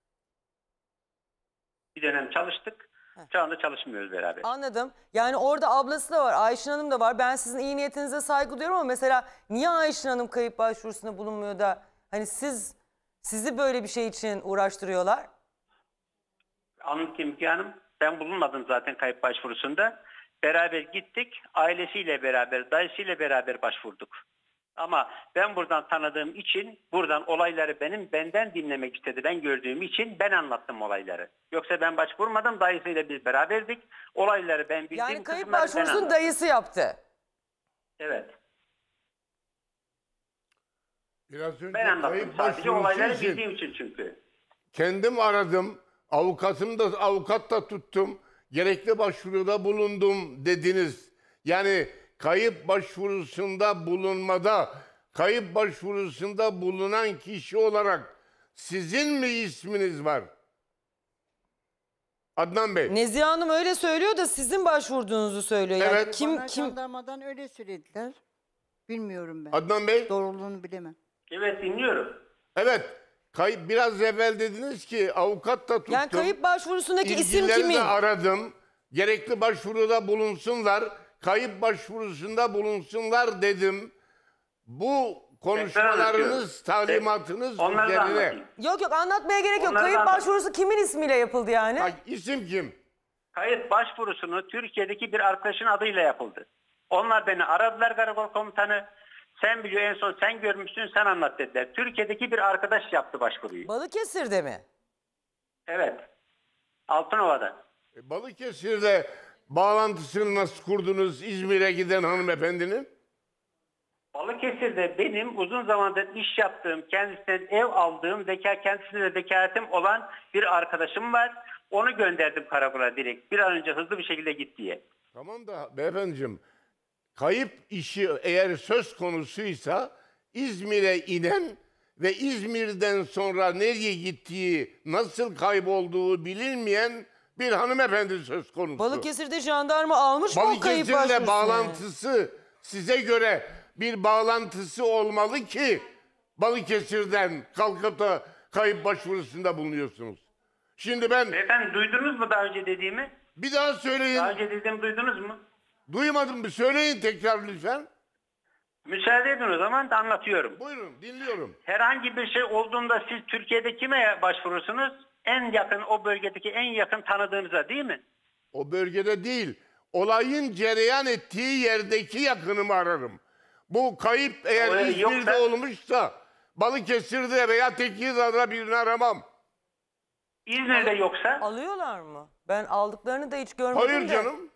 Bir dönem çalıştık. Şu anda çalışmıyoruz beraber. Anladım. Yani orada ablası da var, Ayşin Hanım da var. Ben sizin iyi niyetinize saygı duyuyorum ama mesela niye Ayşin Hanım kayıp başvurusunda bulunmuyor da hani sizi böyle bir şey için uğraştırıyorlar? Anlatayım ki hanım. Ben bulunmadım zaten kayıp başvurusunda. Beraber gittik. Ailesiyle beraber, dayısıyla beraber başvurduk. Ama ben buradan tanıdığım için buradan olayları benden dinlemek istedi. Ben gördüğüm için ben anlattım olayları. Yoksa ben başvurmadım. Dayısıyla biz beraberdik. Olayları ben bildiğim Yani kayıp kısımları ben başvurusunu anlattım. dayısı yaptı. Evet. Biraz önce Ben anlattım kayıp sadece başvurusu olayları için bildiğim için çünkü. kendim aradım. Avukat da tuttum. Gerekli başvuruda bulundum dediniz. Yani kayıp başvurusunda bulunmada, kayıp başvurusunda bulunan kişi olarak sizin mi isminiz var? Adnan Bey. Nezihe Hanım öyle söylüyor da sizin başvurduğunuzu söylüyor. Yani Evet. Bana jandarmadan öyle söylediler. Bilmiyorum ben. Adnan Bey. Doğruluğunu bilemem. Evet, dinliyorum. Evet. Biraz evvel dediniz ki avukat da tuttum. Yani kayıp başvurusundaki isim İlgilileri kimin? de aradım. Gerekli başvuruda bulunsunlar. Kayıp başvurusunda bulunsunlar dedim. Bu konuşmalarınız, talimatınız Onları da üzerine. anlatayım. Yok anlatmaya gerek yok. Onları Kayıp da- başvurusu kimin ismiyle yapıldı yani? Ha, isim kim? Kayıp başvurusunu Türkiye'deki bir arkadaşın adıyla yapıldı. Onlar beni aradılar, karakol komutanı. Sen biliyor, en son sen görmüşsün, sen anlat dediler. Türkiye'deki bir arkadaş yaptı başvuruyu. Balıkesir'de mi? Evet. Altınova'da. Balıkesir'de bağlantısını nasıl kurdunuz İzmir'e giden hanımefendinin? Balıkesir'de benim uzun zamandır iş yaptığım, kendisinden ev aldığım, kendisine de vekaletim olan bir arkadaşım var. Onu gönderdim karakola direkt. Bir an önce hızlı bir şekilde git diye. Tamam da beyefendiciğim, kayıp işi eğer söz konusuysa İzmir'e inen ve İzmir'den sonra nereye gittiği, nasıl kaybolduğu bilinmeyen bir hanımefendi söz konusu. Balıkesir'de jandarma almış mı o kayıp başvurusunu? Balıkesir'le bağlantısı size göre bir bağlantısı olmalı ki Balıkesir'den kalkıp da kayıp başvurusunda bulunuyorsunuz. Şimdi ben Beyefendi, duydunuz mu daha önce dediğimi? bir daha söyleyin. Daha önce dediğimi duydunuz mu? Duymadım, bir söyleyin tekrar lütfen. Müsaade edin o zaman, anlatıyorum. Buyurun, dinliyorum. Herhangi bir şey olduğunda siz Türkiye'de kime başvurursunuz? En yakın, o bölgedeki en yakın tanıdığınıza, değil mi? O bölgede değil, olayın cereyan ettiği yerdeki yakınımı ararım. Bu kayıp eğer Öyle İzmir'de yoksa- olmuşsa Balıkesir'de veya Tekirdağ'da birini aramam. İzmir'de yoksa? Alıyorlar mı? Ben aldıklarını da hiç görmedim Hayır de. canım.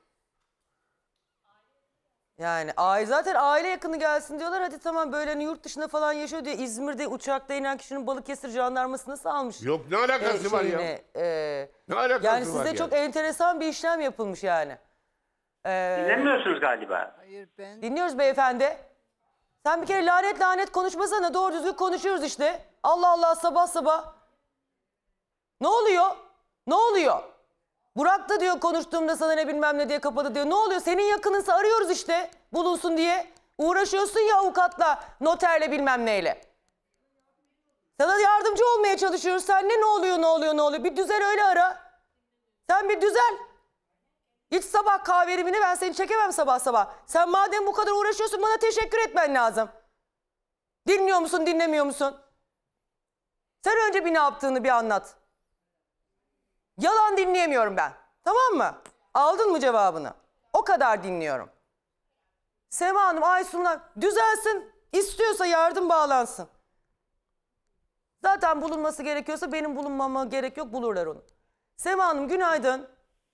Yani zaten aile yakını gelsin diyorlar. Hadi tamam, böyle hani yurt dışında falan yaşıyor diye İzmir'de uçakta inen kişinin Balıkesir jandarması nasıl almış? Yok, ne alakası var ya? Ne alakası Yani var size ya? çok enteresan bir işlem yapılmış yani. Dinlemiyorsunuz galiba. Hayır ben. Dinliyoruz beyefendi. Sen bir kere lanet konuşmasana. Doğru düzgün konuşuyoruz işte. Allah Allah, sabah sabah. Ne oluyor? Ne oluyor? Burak da diyor konuştuğumda sana ne bilmem ne diye kapadı diyor. Ne oluyor? Senin yakınınsa arıyoruz işte bulunsun diye. Uğraşıyorsun ya avukatla, noterle bilmem neyle. Sana yardımcı olmaya çalışıyoruz. Sen ne oluyor? Bir düzel, öyle ara. Sen bir düzel. Git sabah kahverimini, ben seni çekemem sabah sabah. Sen madem bu kadar uğraşıyorsun bana teşekkür etmen lazım. Dinliyor musun, dinlemiyor musun? Sen önce bir ne yaptığını bir anlat. Yalan dinleyemiyorum ben. Tamam mı? Aldın mı cevabını? O kadar dinliyorum. Sema Hanım, Aysun'la düzelsin. İstiyorsa yardım bağlansın. Zaten bulunması gerekiyorsa benim bulunmama gerek yok, bulurlar onu. Sema Hanım günaydın.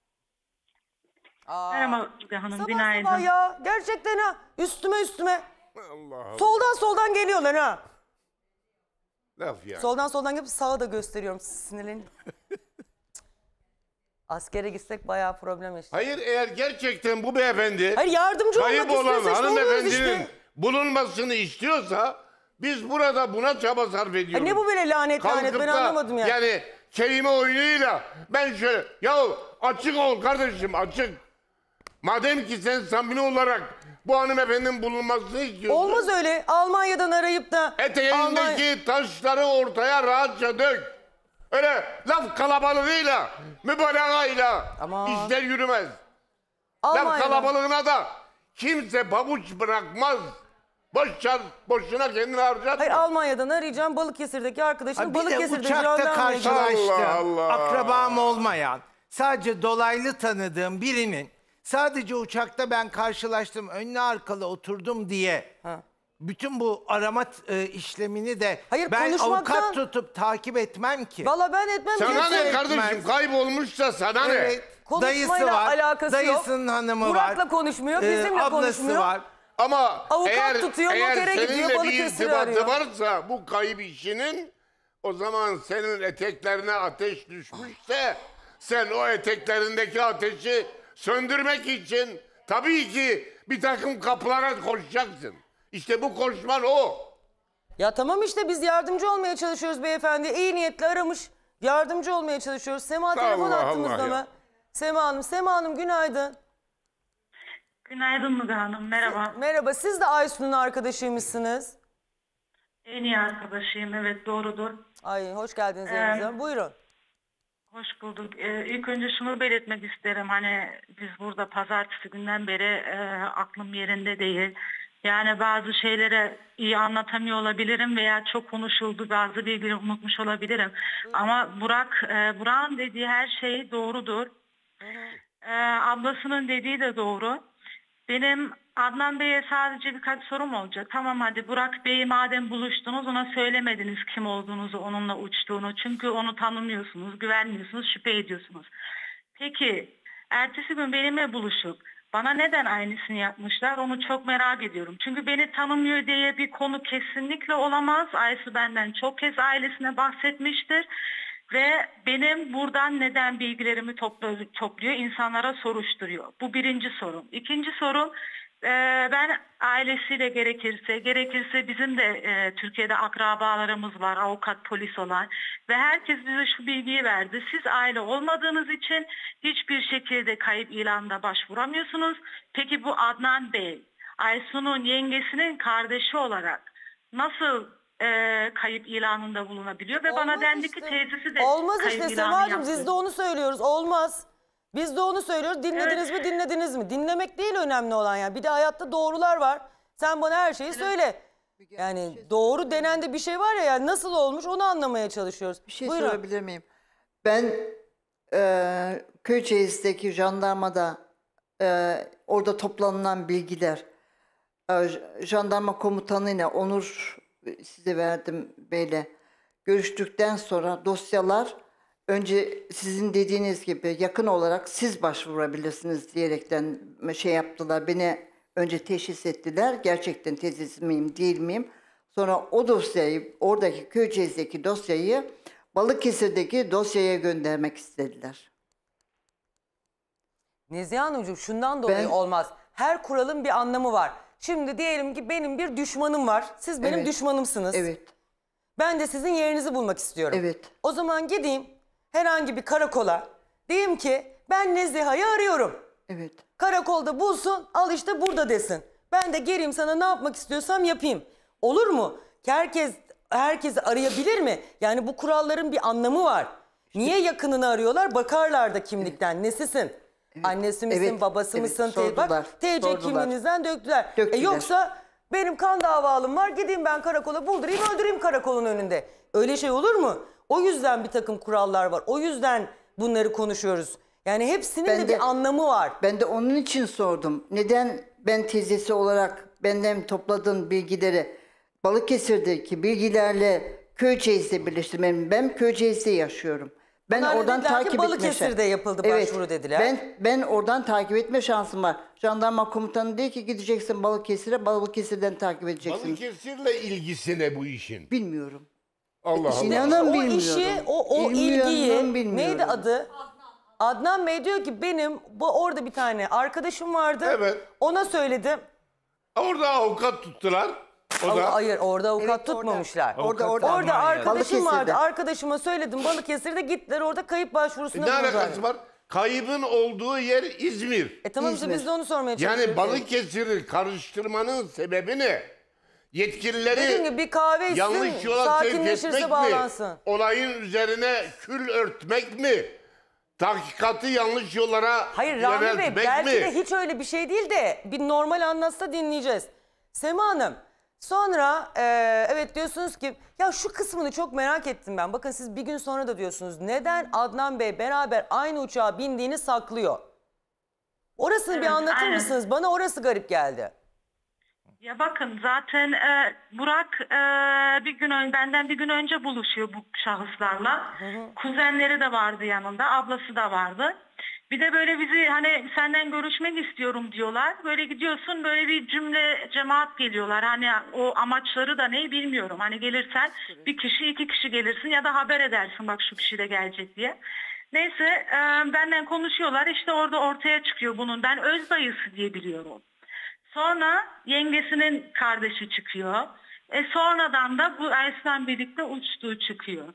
Merhaba hanım, günaydın. Sabah ya, gerçekten ha. Üstüme. Allah Allah. Soldan geliyorlar ha. Laf ya. Soldan gelip sağa da gösteriyorum, sinirleniyorum. Askere gitsek bayağı problem yaşayacağız. Hayır, eğer gerçekten bu beyefendi Hayır, yardımcı olmak kayıp olan istiyorsa işte oluyoruz hanımefendinin işte. bulunmasını istiyorsa biz burada buna çaba sarf ediyoruz. Ne bu böyle lanet Kalkıp ben da anlamadım ya. Yani kelime oyunuyla ben şöyle, ya açık ol kardeşim, açık. Madem ki sen samimi olarak bu hanımefendinin bulunmasını istiyorsun. Olmaz öyle. Almanya'dan arayıp da... Eteğindeki taşları ortaya rahatça dök. Öyle laf kalabalığıyla, mübalağayla Aman. işler yürümez. Laf Almanya'dan. kalabalığına da kimse pabuç bırakmaz. Boşuna kendini harcatma. Hayır, Almanya'dan arayacağım Balıkesir'deki arkadaşım. Bir de Balıkesir'de uçakta jandarmaya gidiyor. karşılaştım. Allah Allah. Akrabam olmayan, sadece dolaylı tanıdığım birinin sadece uçakta ben karşılaştım, önlü arkalı oturdum diye bütün bu arama işlemini de Hayır, ben konuşmaktan- avukat tutup takip etmem ki. Valla ben etmem. Sana kimse ne etmez. kardeşim, kaybolmuşsa sana Evet. Konuşmayla Dayısı var, alakası yok. dayısının hanımı var. Burak'la konuşmuyor, bizimle ablası konuşmuyor. var. Ama Avukat tutuyor, notere gidiyor, seninle bir Balıkesir'i irtibatı arıyor. varsa bu kayıp işinin, o zaman senin eteklerine ateş düşmüşse sen o eteklerindeki ateşi söndürmek için tabii ki bir takım kapılara koşacaksın. İşte bu koşman o. Ya tamam işte biz yardımcı olmaya çalışıyoruz beyefendi. İyi niyetle aramış. Yardımcı olmaya çalışıyoruz. Sema telefon Allah attığımızda Allah mı? ya. Sema Hanım günaydın. Günaydın Müge Hanım, merhaba. Merhaba, siz de Aysun'un arkadaşıymışsınız. En iyi arkadaşıyım, evet doğrudur. Ay hoş geldiniz yanımıza. Buyurun. Hoş bulduk. İlk önce şunu belirtmek isterim. Hani biz burada pazartesi günden beri aklım yerinde değil. Yani bazı şeylere iyi anlatamıyor olabilirim veya çok konuşuldu, bazı bilgileri unutmuş olabilirim. Ama Burak'ın dediği her şey doğrudur. Ablasının dediği de doğru. Benim Adnan Bey'e sadece birkaç sorum olacak. Tamam hadi Burak Bey'i madem buluştunuz ona söylemediniz kim olduğunuzu, onunla uçtuğunu. Çünkü onu tanımıyorsunuz, güvenmiyorsunuz, şüphe ediyorsunuz. Peki ertesi gün benimle buluşup bana neden aynısını yapmışlar onu çok merak ediyorum. Çünkü beni tanımıyor diye bir konu kesinlikle olamaz. Aysu benden çok kez ailesine bahsetmiştir. Ve benim buradan neden bilgilerimi topluyor, insanlara soruşturuyor. Bu birinci sorum. İkinci sorum, ben ailesiyle gerekirse bizim de Türkiye'de akrabalarımız var, avukat, polis olan. Ve herkes bize şu bilgiyi verdi. Siz aile olmadığınız için hiçbir şekilde kayıp ilanına başvuramıyorsunuz. Peki bu Adnan Bey, Aysun'un yengesinin kardeşi olarak nasıl kayıp ilanında bulunabiliyor ve bana dendi ki teyzesi de Olmaz kayıp işte ilanı Semacığım, yaptı. biz de onu söylüyoruz. Olmaz. Biz de onu söylüyoruz. Dinlediniz mi? Dinlemek değil önemli olan yani. Bir de hayatta doğrular var. Sen bana her şeyi söyle. Yani doğru denen de bir şey var ya, yani nasıl olmuş onu anlamaya çalışıyoruz. Bir şey Buyurun. sorabilir miyim? Ben Köyceğiz'deki jandarmada orada toplanılan bilgiler, jandarma komutanıyla Onur size verdim beyle görüştükten sonra dosyalar önce sizin dediğiniz gibi yakın olarak siz başvurabilirsiniz diyerekten şey yaptılar. Beni önce teşhis ettiler. Gerçekten teyzesi miyim değil miyim? Sonra o dosyayı, oradaki Köyceğiz'deki dosyayı Balıkesir'deki dosyaya göndermek istediler. Nezihe Hanımcığım şundan dolayı olmaz. Her kuralın bir anlamı var. Şimdi diyelim ki benim bir düşmanım var. Siz benim düşmanımsınız. Evet. Ben de sizin yerinizi bulmak istiyorum. Evet. O zaman gideyim herhangi bir karakola. Diyeyim ki ben Neziha'yı arıyorum. Evet. Karakolda bulsun, al işte burada desin. Ben de geleyim sana ne yapmak istiyorsam yapayım. Olur mu? Herkes arayabilir mi? Yani bu kuralların bir anlamı var. Niye yakınını arıyorlar? Bakarlar da kimlikten. Nesisin? Annesi misin, babası mısın? Sordular. TC Sordular. kimliğinizden döktüler. Yoksa benim kan davalım var, gideyim ben karakola buldurayım, öldüreyim karakolun önünde. Öyle şey olur mu? O yüzden bir takım kurallar var. O yüzden bunları konuşuyoruz. Yani hepsinin de bir anlamı var. Ben de onun için sordum. Neden ben teyzesi olarak benden topladığın bilgileri Balıkesir'deki bilgilerle Köyceğiz'de birleştirmem? Ben Köyceğiz'de yaşıyorum. Ben Onlar oradan dediler ki takip Balıkesir'de yapıldı başvuru dediler. Ben oradan takip etme şansım var. Jandarma komutanı diyor ki gideceksin Balıkesir'e, Balıkesir'den takip edeceksin. Balıkesir'le ilgisi ne bu işin? Bilmiyorum. Allah Allah. İnanın O bilmiyorum. işi, o İnanın ilgiyi, bilmiyorum. neydi adı? Adnan Bey diyor ki benim orada bir tane arkadaşım vardı. Evet. Ona söyledim. Orada avukat tuttular. O da Hayır, orada avukat Evet, tutmamışlar. Orada. Orada arkadaşım vardı. Balıkesir'de. Arkadaşıma söyledim, Balıkesir'de gittiler, orada kayıp başvurusunda ne bulundular. alakası var? Kaybın olduğu yer İzmir. Tamam işte biz de onu sormaya çalışıyoruz. Yani Balıkesir'i karıştırmanın sebebi ne? Yetkilileri Dediğim gibi bir kahve içsin, yanlış yola sevk sakinleşirse etmek bağlansın. mi? Olayın üzerine kül örtmek mi? Tahkikatı yanlış yollara Hayır Rahmi Bey, yöneltmek belki mi? de hiç öyle bir şey değil de bir normal anlatsa dinleyeceğiz. Sema Hanım, sonra evet diyorsunuz ki ya şu kısmını çok merak ettim ben. Bakın siz bir gün sonra da diyorsunuz neden Adnan Bey beraber aynı uçağa bindiğini saklıyor? Orasını bir anlatır aynen. mısınız? Bana orası garip geldi. Ya bakın zaten Burak benden bir gün önce buluşuyor bu şahıslarla. Kuzenleri de vardı yanında, ablası da vardı. Bir de böyle bizi hani senden görüşmek istiyorum diyorlar. Böyle gidiyorsun, böyle bir cümle cemaat geliyorlar. Hani o amaçları da ne bilmiyorum. Hani gelirsen bir kişi 2 kişi gelirsin ya da haber edersin bak şu kişi de gelecek diye. Neyse benden konuşuyorlar. İşte orada ortaya çıkıyor bunun. Ben öz dayısı diye biliyorum. Sonra yengesinin kardeşi çıkıyor. Sonradan da bu Aysun'la birlikte uçtuğu çıkıyor.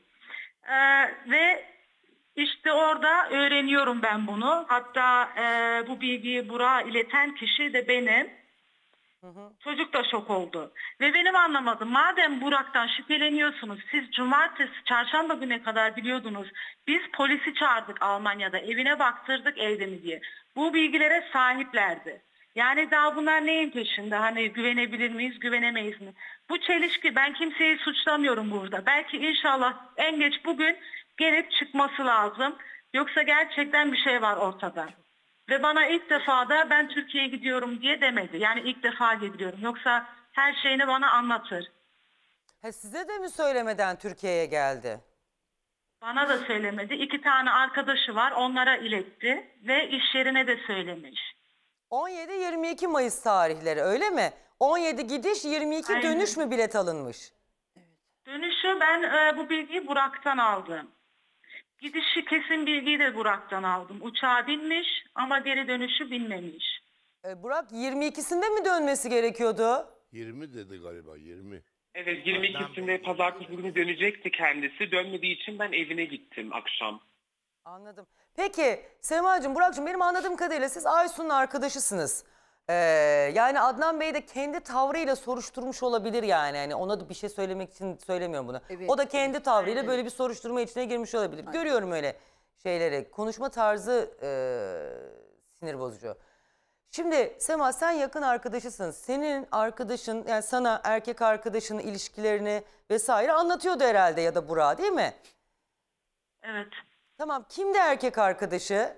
Ve işte orada öğreniyorum ben bunu. Hatta bu bilgiyi Burak'a ileten kişi de benim. Çocuk da şok oldu. Ve benim anlamadım. Madem Burak'tan şüpheleniyorsunuz, siz cumartesi, çarşamba güne kadar biliyordunuz. Biz polisi çağırdık Almanya'da. Evine baktırdık evde mi diye. Bu bilgilere sahiplerdi. Yani daha bunlar neyin peşinde? Hani güvenebilir miyiz, güvenemeyiz mi? Bu çelişki. Ben kimseyi suçlamıyorum burada. Belki inşallah en geç bugün gelip çıkması lazım. Yoksa gerçekten bir şey var ortada. Ve bana ilk defa da ben Türkiye'ye gidiyorum diye demedi. Yani ilk defa gidiyorum. Yoksa her şeyini bana anlatır. Size de mi söylemeden Türkiye'ye geldi? Bana da söylemedi. 2 tane arkadaşı var. Onlara iletti. Ve iş yerine de söylemiş. 17-22 Mayıs tarihleri öyle mi? 17 gidiş, 22 Aynen. dönüş mü bilet alınmış? Dönüşü ben bu bilgiyi Burak'tan aldım. Gidişi kesin bilgiyi de Burak'tan aldım. Uçağa binmiş ama geri dönüşü binmemiş. Burak 22'sinde mi dönmesi gerekiyordu? 20 dedi galiba 20. Evet 22'sinde pazartesi günü dönecekti kendisi. Dönmediği için ben evine gittim akşam. Anladım. Peki Semacığım, Burak'cığım benim anladığım kadarıyla siz Aysun'un arkadaşısınız. Yani Adnan Bey de kendi tavrıyla soruşturmuş olabilir yani. Yani ona da bir şey söylemek için söylemiyorum bunu. Evet, O da kendi tavrıyla böyle bir soruşturma içine girmiş olabilir. Görüyorum öyle şeyleri. Konuşma tarzı sinir bozucu. Şimdi Sema sen yakın arkadaşısın. Senin arkadaşın yani sana erkek arkadaşının ilişkilerini vesaire anlatıyordu herhalde ya da Burak değil mi? Evet. Tamam, kimdi erkek arkadaşı?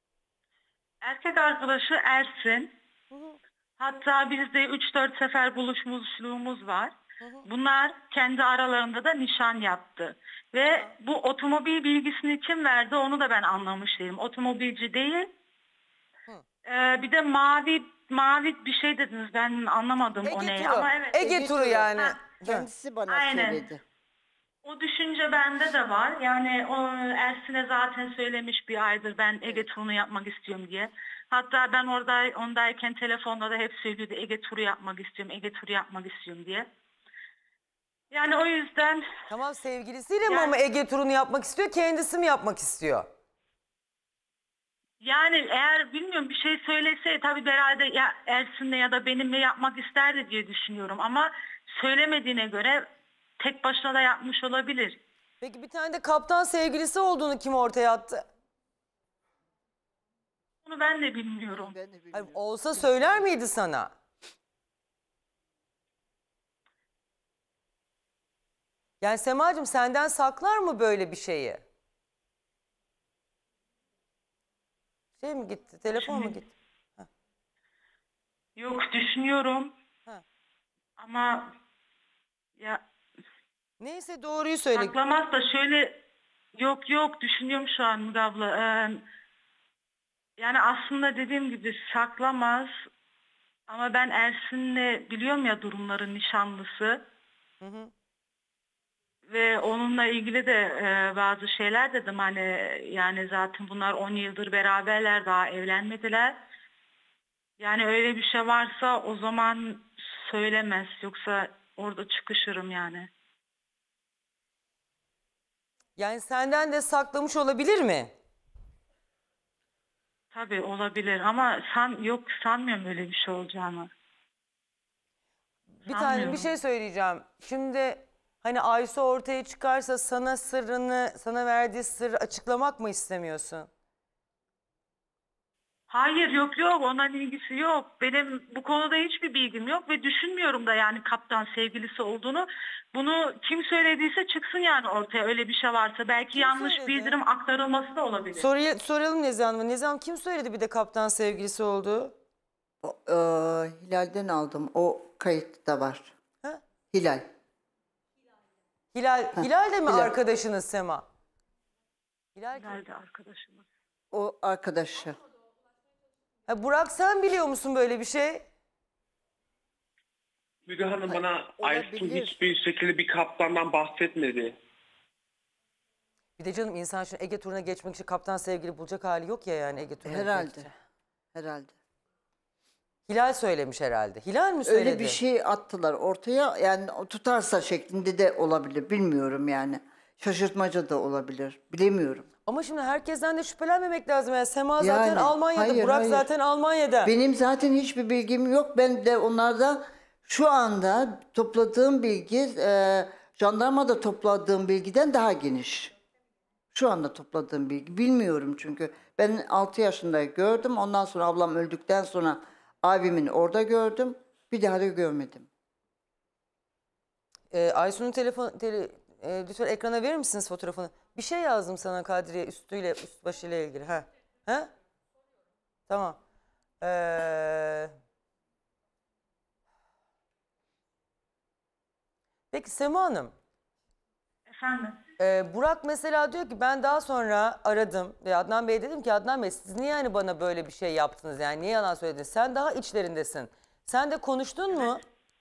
Erkek arkadaşı Ersin. Hatta bizde 3-4 sefer buluşmuşluğumuz var. Bunlar kendi aralarında da nişan yaptı. Ve bu otomobil bilgisini kim verdi onu da ben anlamış değilim. Otomobilci değil. Bir de mavi bir şey dediniz. Ben anlamadım o neyi. Ama evet. Ege turu yani. Kendisi bana Aynen. söyledi. O düşünce bende de var. Yani o Ersin'e zaten söylemiş bir aydır ben Ege turunu yapmak istiyorum diye. Hatta ben ondayken telefonda da hep söylüyordu Ege turu yapmak istiyorum, Ege turu yapmak istiyorum diye. Yani o yüzden... Tamam, sevgilisiyle mi ama Ege turunu yapmak istiyor, kendisi mi yapmak istiyor? Yani eğer bilmiyorum bir şey söylese tabii herhalde ya Ersin'le ya da benimle yapmak isterdi diye düşünüyorum. Ama söylemediğine göre tek başına da yapmış olabilir. Peki bir tane de kaptan sevgilisi olduğunu kim ortaya attı? Bunu ben de bilmiyorum. Ben de bilmiyorum. Hayır, olsa söyler miydi sana? Yani Semacığım senden saklar mı böyle bir şeyi? Şey mi gitti? Telefon mu gitti? Yok düşünüyorum. Ha. Ama ya Neyse doğruyu söyle. saklamaz da şöyle yok düşünüyorum şu an Müge abla. Yani aslında dediğim gibi saklamaz. Ama ben Ersin'le biliyorum ya durumların nişanlısı. Hı. Ve onunla ilgili de bazı şeyler dedim hani yani zaten bunlar 10 yıldır beraberler daha evlenmediler. Yani öyle bir şey varsa o zaman söylemez yoksa orada çıkışırım yani. Yani senden de saklamış olabilir mi? Tabii olabilir ama sanmıyorum öyle bir şey olacağını. Bir tane bir şey söyleyeceğim. Şimdi hani Aysu ortaya çıkarsa sana verdiği sırrı açıklamak mı istemiyorsun? Hayır yok ondan ilgisi yok. Benim bu konuda hiçbir bilgim yok ve düşünmüyorum da yani kaptan sevgilisi olduğunu. Bunu kim söylediyse çıksın yani ortaya öyle bir şey varsa. Belki Kim yanlış söyledi? bildirim aktarılması da olabilir. Soralım Nezihe Hanım'a. Nezihe Hanım kim söyledi bir de kaptan sevgilisi olduğu? Hilal'den aldım. O kayıtta var. Ha? Hilal. Hilal de mi Hilal. arkadaşınız Sema? Hilal Herhalde arkadaşımız. O arkadaşı. Ha, Burak sen biliyor musun böyle bir şey? Müge Hanım bana Aysu olabilir. hiçbir şekilde bir kaptandan bahsetmedi. Bir de canım insan şu Ege turuna geçmek için kaptan sevgili bulacak hali yok ya yani Ege turuna gitmek Herhalde. için. Herhalde. Hilal söylemiş herhalde. Hilal mi söyledi? Öyle bir şey attılar ortaya. Yani o tutarsa şeklinde de olabilir. Bilmiyorum yani. Şaşırtmaca da olabilir. Bilemiyorum. Ama şimdi herkesten de şüphelenmemek lazım. Yani Sema Yani, zaten Almanya'da, hayır, Burak hayır. zaten Almanya'da. Benim zaten hiçbir bilgim yok. Ben de onlarda şu anda topladığım bilgi jandarmada topladığım bilgiden daha geniş. Şu anda topladığım bilgi. Bilmiyorum çünkü. Ben 6 yaşında gördüm. Ondan sonra ablam öldükten sonra abimin orada gördüm. Bir daha da görmedim. Aysun'un lütfen ekrana verir misiniz fotoğrafını? Bir şey yazdım sana Kadriye üst başıyla ilgili. Ha? Tamam. Peki Sema Hanım. Efendim? Burak mesela diyor ki ben daha sonra aradım ve Adnan Bey'e dedim ki Adnan Bey siz niye yani bana böyle bir şey yaptınız yani niye yalan söylediniz? Sen daha içlerindesin. Sen de konuştun mu?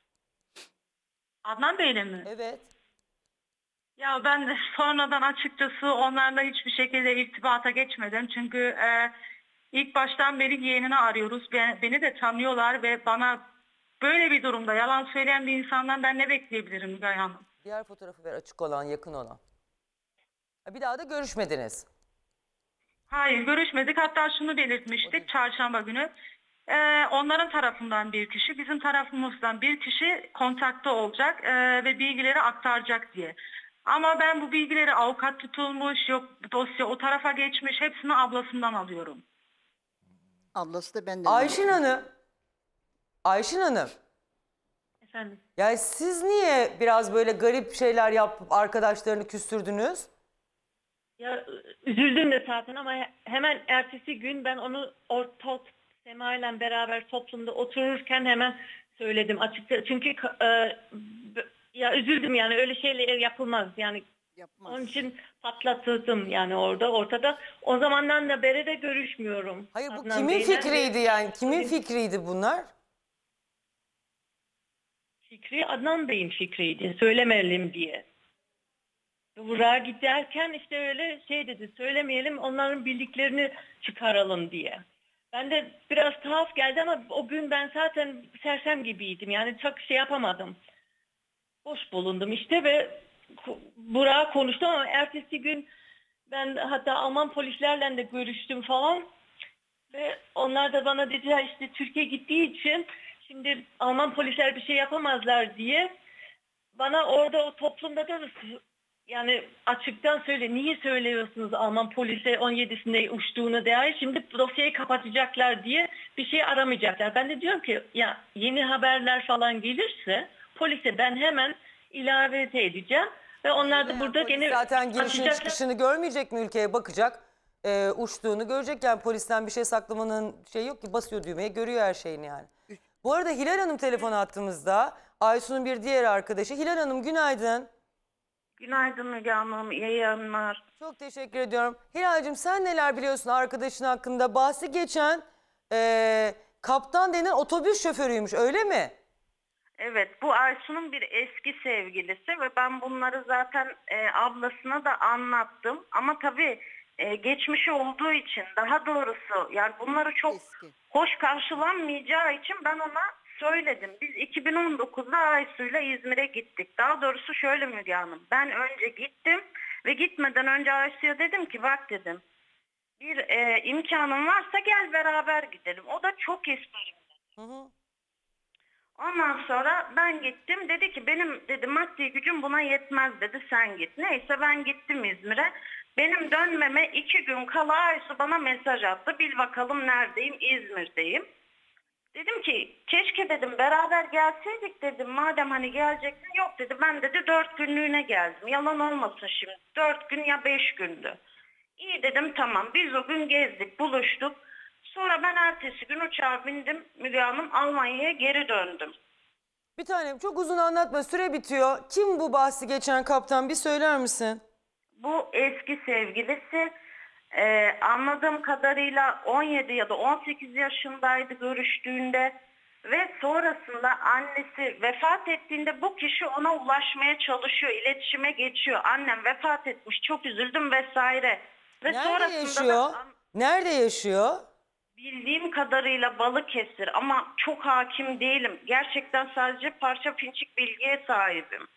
Adnan Bey'le mi? Evet. Ya ben de sonradan açıkçası onlarla hiçbir şekilde irtibata geçmedim. Çünkü ilk baştan beri yeğenini arıyoruz. Beni de tanıyorlar ve bana böyle bir durumda yalan söyleyen bir insandan ben ne bekleyebilirim Müge Hanım? Diğer fotoğrafı ver açık olan yakın olan. Bir daha da görüşmediniz. Hayır görüşmedik. Hatta şunu belirtmiştik çarşamba günü. Onların tarafından bir kişi, bizim tarafımızdan bir kişi kontakta olacak ve bilgileri aktaracak diye. Ama ben bu bilgileri avukat tutulmuş, yok dosya o tarafa geçmiş hepsini ablasından alıyorum. Ablası da benden. Ayşin Hanım. Efendim? Yani siz niye biraz böyle garip şeyler yapıp arkadaşlarını küstürdünüz? Ya üzüldüm de zaten ama hemen ertesi gün ben onu Sema ile beraber toplumda otururken hemen söyledim açıkça. Çünkü ya üzüldüm yani öyle şeyler yapılmaz yani. Yapmaz. Onun için patlatıldım yani ortada. O zamandan da beri de görüşmüyorum. Hayır bu Adnan kimin Bey'le. fikriydi yani? Kimin fikriydi bunlar? Fikri Adnan Bey'in fikriydi. Söylemeyelim diye. Burak'a giderken işte öyle şey dedi. Söylemeyelim onların bildiklerini çıkaralım diye. Ben de biraz tuhaf geldi ama o gün ben zaten sersem gibiydim. Yani çok şey yapamadım. Boş bulundum işte ve Burak'a konuştum ama ertesi gün ben hatta Alman polislerle de görüştüm falan. Ve onlar da bana dediler işte Türkiye gittiği için şimdi Alman polisler bir şey yapamazlar diye bana orada o toplumda da yani açıktan söyle niye söylüyorsunuz Alman polise 17'sinde uçtuğunu dair şimdi dosyayı kapatacaklar diye bir şey aramayacaklar. Ben de diyorum ki ya yeni haberler falan gelirse polise ben hemen ilave edeceğim ve onlar da burada gene zaten girişini açacaklar. çıkışını görmeyecek mi ülkeye bakacak? Uçtuğunu görecek yani polisten bir şey saklamanın şey yok ki basıyor düğmeye görüyor her şeyini yani. Bu arada Hilal Hanım telefon attığımızda Aysun'un bir diğer arkadaşı. Hilal Hanım günaydın. Günaydın Müge Hanım, iyi yayınlar. Çok teşekkür ediyorum. Hilal'cığım sen neler biliyorsun arkadaşın hakkında? Bahsi geçen kaptan denen otobüs şoförüymüş öyle mi? Evet, bu Aysun'un bir eski sevgilisi ve ben bunları zaten ablasına da anlattım. Ama tabii geçmişi olduğu için daha doğrusu yani bunları çok hoş karşılanmayacağı için ben ona söyledim. Biz 2019'da Aysu'yla İzmir'e gittik. Daha doğrusu şöyle Müge Hanım. Ben önce gittim ve gitmeden önce Aysu'ya dedim ki bak dedim. Bir imkanın varsa gel beraber gidelim. O da çok isterim dedi. Ondan sonra ben gittim. Dedi ki benim dedi maddi gücüm buna yetmez dedi sen git. Neyse ben gittim İzmir'e. Benim dönmeme 2 gün kala Aysu bana mesaj attı. Bil bakalım neredeyim? İzmir'deyim. Dedim ki keşke dedim beraber gelseydik dedim. Madem hani gelecektin yok dedi. Ben dedi 4 günlüğüne geldim. Yalan olmasın şimdi. 4 gün ya 5 gündü. İyi dedim tamam. Biz o gün gezdik, buluştuk. Sonra ben ertesi gün uçağa bindim. Müge Hanım Almanya'ya geri döndüm. Bir tanem çok uzun anlatma süre bitiyor. Kim bu bahsi geçen kaptan bir söyler misin? Bu eski sevgilisi anladığım kadarıyla 17 ya da 18 yaşındaydı görüştüğünde ve sonrasında annesi vefat ettiğinde bu kişi ona ulaşmaya çalışıyor, iletişime geçiyor. Annem vefat etmiş, çok üzüldüm vesaire. Ve Nerede sonrasında yaşıyor? Nerede yaşıyor? bildiğim kadarıyla Balıkesir ama çok hakim değilim. Gerçekten sadece parça pinçik bilgiye sahibim.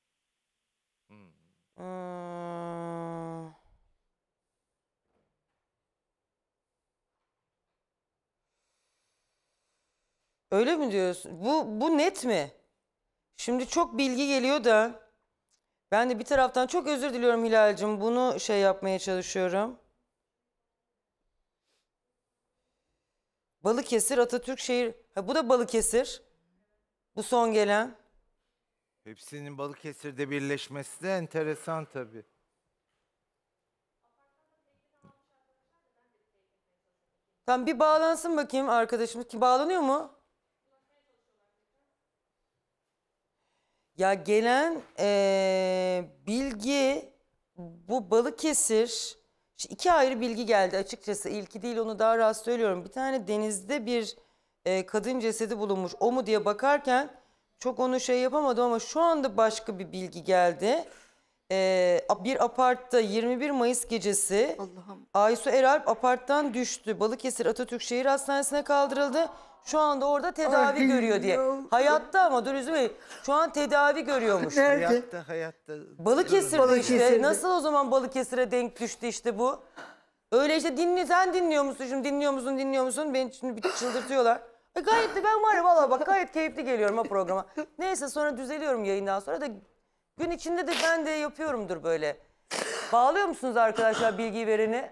Öyle mi diyorsun? Bu net mi? Şimdi çok bilgi geliyor da ben de bir taraftan çok özür diliyorum Hilal'cığım. Bunu şey yapmaya çalışıyorum. Balıkesir Atatürkşehir. Ha, bu da Balıkesir. Bu son gelen. Hepsinin Balıkesir'de birleşmesi de enteresan tabii. Tamam bir bağlansın bakayım arkadaşımız. Ki bağlanıyor mu? Ya gelen bilgi bu Balıkesir. İki ayrı bilgi geldi açıkçası. İlki değil onu daha rahat söylüyorum. Bir tane denizde bir kadın cesedi bulunmuş. O mu diye bakarken çok onu şey yapamadım ama şu anda başka bir bilgi geldi. Bir apartta 21 Mayıs gecesi Aysu Eralp aparttan düştü. Balıkesir Atatürk Şehir Hastanesi'ne kaldırıldı. Şu anda orada tedavi görüyor diye. Hayatta ama dur üzülmeyin. Şu an tedavi görüyormuş. Hayatta. Balıkesir'de işte. Nasıl o zaman Balıkesir'e denk düştü işte bu? Öyle işte sen dinliyor musun şimdi? Dinliyor musun? Beni şimdi bir çıldırtıyorlar. Gayet de ben var ya valla bak gayet keyifli geliyorum ha programa. Neyse sonra düzeliyorum yayından sonra da gün içinde de ben de yapıyorumdur böyle. Bağlıyor musunuz arkadaşlar bilgiyi vereni?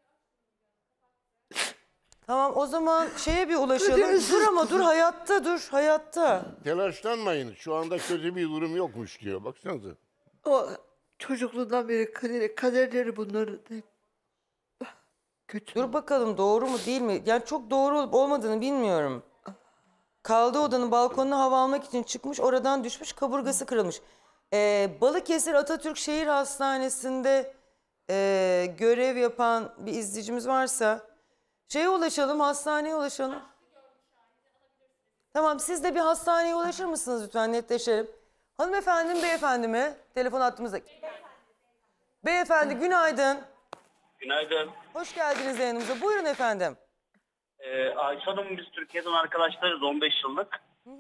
Tamam o zaman şeye bir ulaşalım. Dur ama dur hayatta. Telaşlanmayın. Şu anda kötü bir durum yokmuş diyor. Baksanıza. O çocukluğundan beri kaderleri bunların hep kötü. Dur bakalım doğru mu değil mi? Yani çok doğru olup olmadığını bilmiyorum. Kaldığı odanın balkonuna hava almak için çıkmış. Oradan düşmüş kaburgası kırılmış. Balıkesir Atatürk Şehir Hastanesi'nde görev yapan bir izleyicimiz varsa hastaneye ulaşalım. Tamam siz de bir hastaneye ulaşır mısınız lütfen netleşelim. Hanımefendi mi beyefendi mi? Telefon attığımızda. Beyefendi günaydın. Günaydın. Hoş geldiniz yayınımıza. Buyurun efendim. Ayşe Hanım biz Türkiye'den arkadaşlarız 15 yıllık.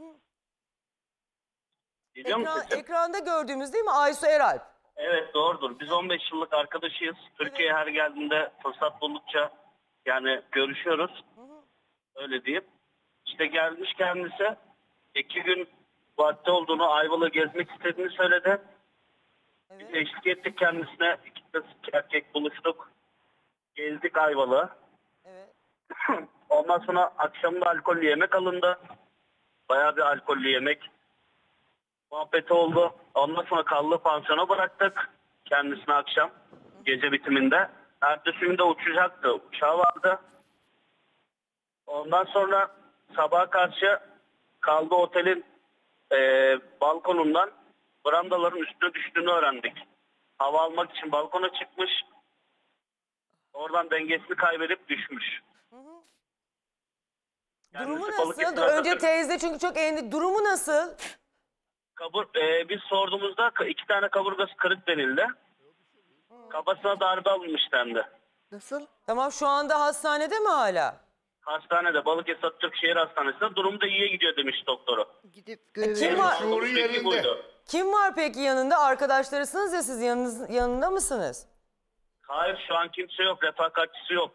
Biliyor musun? Ekranda gördüğümüz değil mi Aysu Eralp? Evet doğrudur. Biz 15 yıllık arkadaşıyız. Türkiye'ye her geldiğinde fırsat buldukça yani görüşüyoruz. Öyle diyeyim. İşte gelmiş kendisi 2 gün vakti olduğunu Ayvalık'ı gezmek istediğini söyledi. Biz eşlik ettik kendisine. 2 erkek buluştuk. Gezdik Ayvalık'ı. Evet. Ondan sonra akşam da alkollü yemek alındı. Bayağı bir alkollü yemek muhabbeti oldu. Ondan sonra kaldığı pansiyona bıraktık kendisine akşam gece bitiminde. Ertesi gün de uçacaktı. Uçağı vardı. Ondan sonra sabaha karşı kaldığı otelin balkonundan brandaların üstüne düştüğünü öğrendik. Hava almak için balkona çıkmış. Oradan dengesini kaybedip düşmüş. Durumu nasıl? Önce teyze çünkü çok durumu nasıl? Biz sorduğumuzda 2 tane kaburgası kırık denildi. Kafasına darbe alınmış dendi. Nasıl? Tamam şu anda hastanede mi hala? Hastanede Balıkesir Atatürk Şehir Hastanesi'nde durumu da iyiye gidiyor demiş doktoru. Gidip Kim var? Şuuru yerinde. Kim var peki yanında? Arkadaşlarısınız ya siz yanında mısınız? Hayır şu an kimse yok. Refakatçisi yok.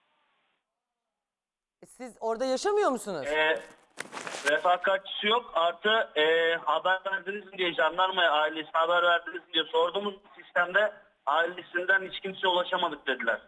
Siz orada yaşamıyor musunuz? Refakatçisi yok. Artı haber verdiniz mi diye jandarmaya ailesine haber verdiniz mi diye sorduğumuz sistemde ailesinden hiç kimseye ulaşamadık dediler.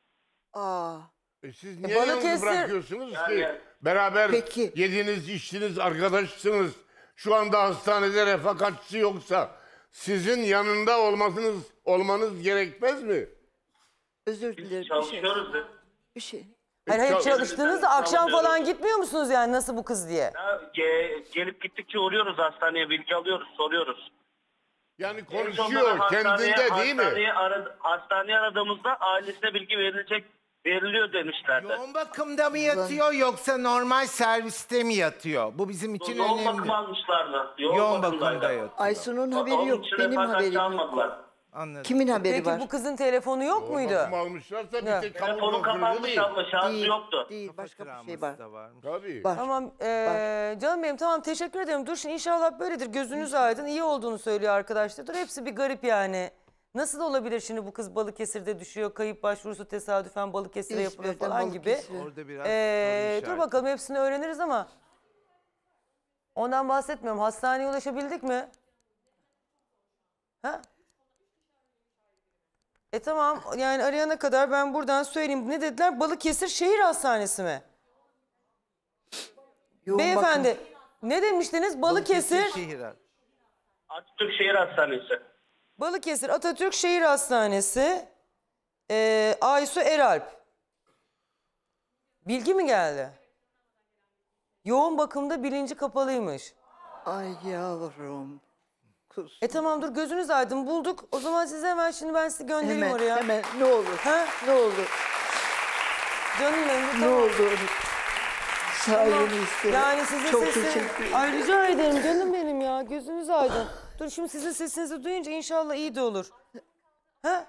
Siz niye yalnız bırakıyorsunuz ki? Beraber yediniz, içtiniz, arkadaşsınız. Şu anda hastanede refakatçisi yoksa sizin yanında olmanız gerekmez mi? Özür dilerim. Çalışıyoruz. Bir şey. Hayır çalıştığınızda akşam falan gitmiyor musunuz yani nasıl bu kız diye? Gelip gittikçe uğruyoruz hastaneye, bilgi alıyoruz, soruyoruz. Yani En sonunda konuşuyor kendinde değil mi? Hastaneye aradığımızda ailesine bilgi veriliyor demişlerdi. Yoğun bakımda mı yatıyor yoksa normal serviste mi yatıyor? Bu bizim için Yoğun önemli. bakım almışlardı. Yoğun bakımda yatıyor. Aysun'un haberi yok. Benim haberim yok. Anladım. Kimin haberi Peki var? bu kızın telefonu yok muydu? Bakım almışlarsa bir Ya. tek kamu Telefonu kontrolü kapanmış değil. abla, şansı Değil, yoktu. değil. Başka bir şey var. Da varmış. Tabii. Var. Tamam canım benim tamam teşekkür ederim. Dur şimdi inşallah böyledir. Gözünüz aydın. İyi olduğunu söylüyor arkadaşlar. Dur hepsi bir garip yani. Nasıl olabilir şimdi bu kız Balıkesir'de düşüyor. Kayıp başvurusu tesadüfen Balıkesir'e yapılıyor İzmir'den falan gibi. Balıkesir'e. Orada biraz Dur soru bakalım hepsini öğreniriz ama. Ondan bahsetmiyorum. Hastaneye ulaşabildik mi? Ha? Tamam yani arayana kadar ben buradan söyleyeyim. Ne dediler? Balıkesir Şehir Hastanesi mi? Yoğun Beyefendi bakım. ne demiştiniz? Balıkesir Atatürk Şehir Hastanesi. Balıkesir Atatürk Şehir Hastanesi Aysu Eralp. Bilgi mi geldi? Yoğun bakımda bilinci kapalıymış. Ay yavrum. Kuz. Tamam dur gözünüz aydın bulduk. O zaman size hemen şimdi ben sizi göndereyim Hemen, oraya. hemen ne olur. Ha? Ne olur. Canım benim. Ne olur. Sahibini isterim. Yani sizin Çok sesiniz... teşekkür ederim. Ay rica ederim canım benim ya. Gözünüz aydın. Dur şimdi sizin sesinizi duyunca inşallah iyi de olur. Ha?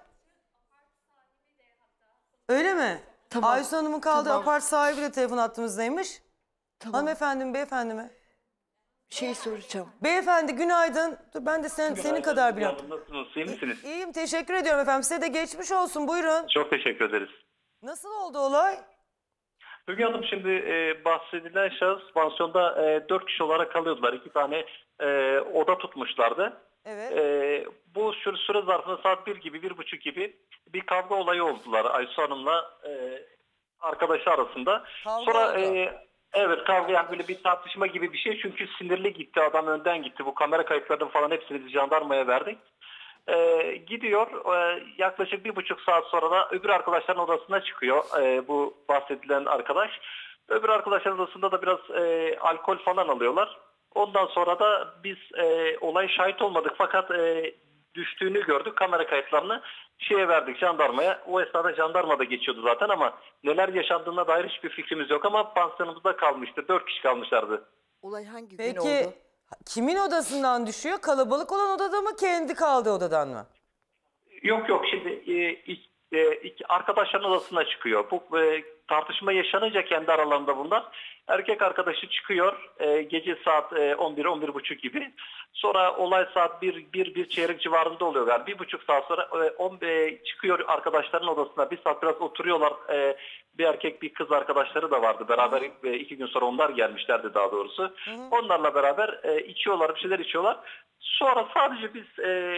Öyle mi? Tamam. Aysu Hanım'ın kaldığı Tamam. apart sahibi de telefon hattımızdaymış. Tamam. Hanımefendi mi beyefendi mi? Bir şey soracağım. Beyefendi günaydın. Dur ben de senin kadar biliyorum. Nasılsınız? İyi misiniz? İyiyim teşekkür ediyorum efendim. Size de geçmiş olsun buyurun. Çok teşekkür ederiz. Nasıl oldu olay? Müge Hanım şimdi bahsedilen şahıs pansiyonda 4 kişi olarak kalıyordular. 2 tane oda tutmuşlardı. Evet. Bu süre zarfında saat 1 gibi, 1.30 gibi bir kavga olayı oldular Aysu Hanım'la arkadaşı arasında. Kavga Sonra oldu. evet kavga yani böyle bir tartışma gibi bir şey. Çünkü sinirli gitti, adam önden gitti. Bu kamera kayıtlarını falan hepsini biz jandarmaya verdik. Gidiyor yaklaşık 1,5 saat sonra da öbür arkadaşların odasına çıkıyor bu bahsedilen arkadaş. Öbür arkadaşların odasında da biraz alkol falan alıyorlar. Ondan sonra da biz olaya şahit olmadık fakat düştüğünü gördük, kamera kayıtlarını verdik jandarmaya. O esnada jandarma da geçiyordu zaten ama neler yaşandığına dair hiçbir fikrimiz yok ama pansiyonumuzda kalmıştı. 4 kişi kalmışlardı. Olay hangi gün Peki oldu? kimin odasından düşüyor? Kalabalık olan odada mı kendi kaldığı odadan mı? Yok şimdi arkadaşların odasına çıkıyor. Bu tartışma yaşanınca kendi aralarında bunlar. Erkek arkadaşı çıkıyor gece saat 11-11.30 gibi. Sonra olay saat 1 çeyrek civarında oluyor. Yani 1,5 saat sonra çıkıyor arkadaşların odasına. Bir saat biraz oturuyorlar. Bir erkek bir kız arkadaşları da vardı. Beraber 2 gün sonra onlar gelmişlerdi daha doğrusu. Onlarla beraber içiyorlar, bir şeyler içiyorlar. Sonra sadece biz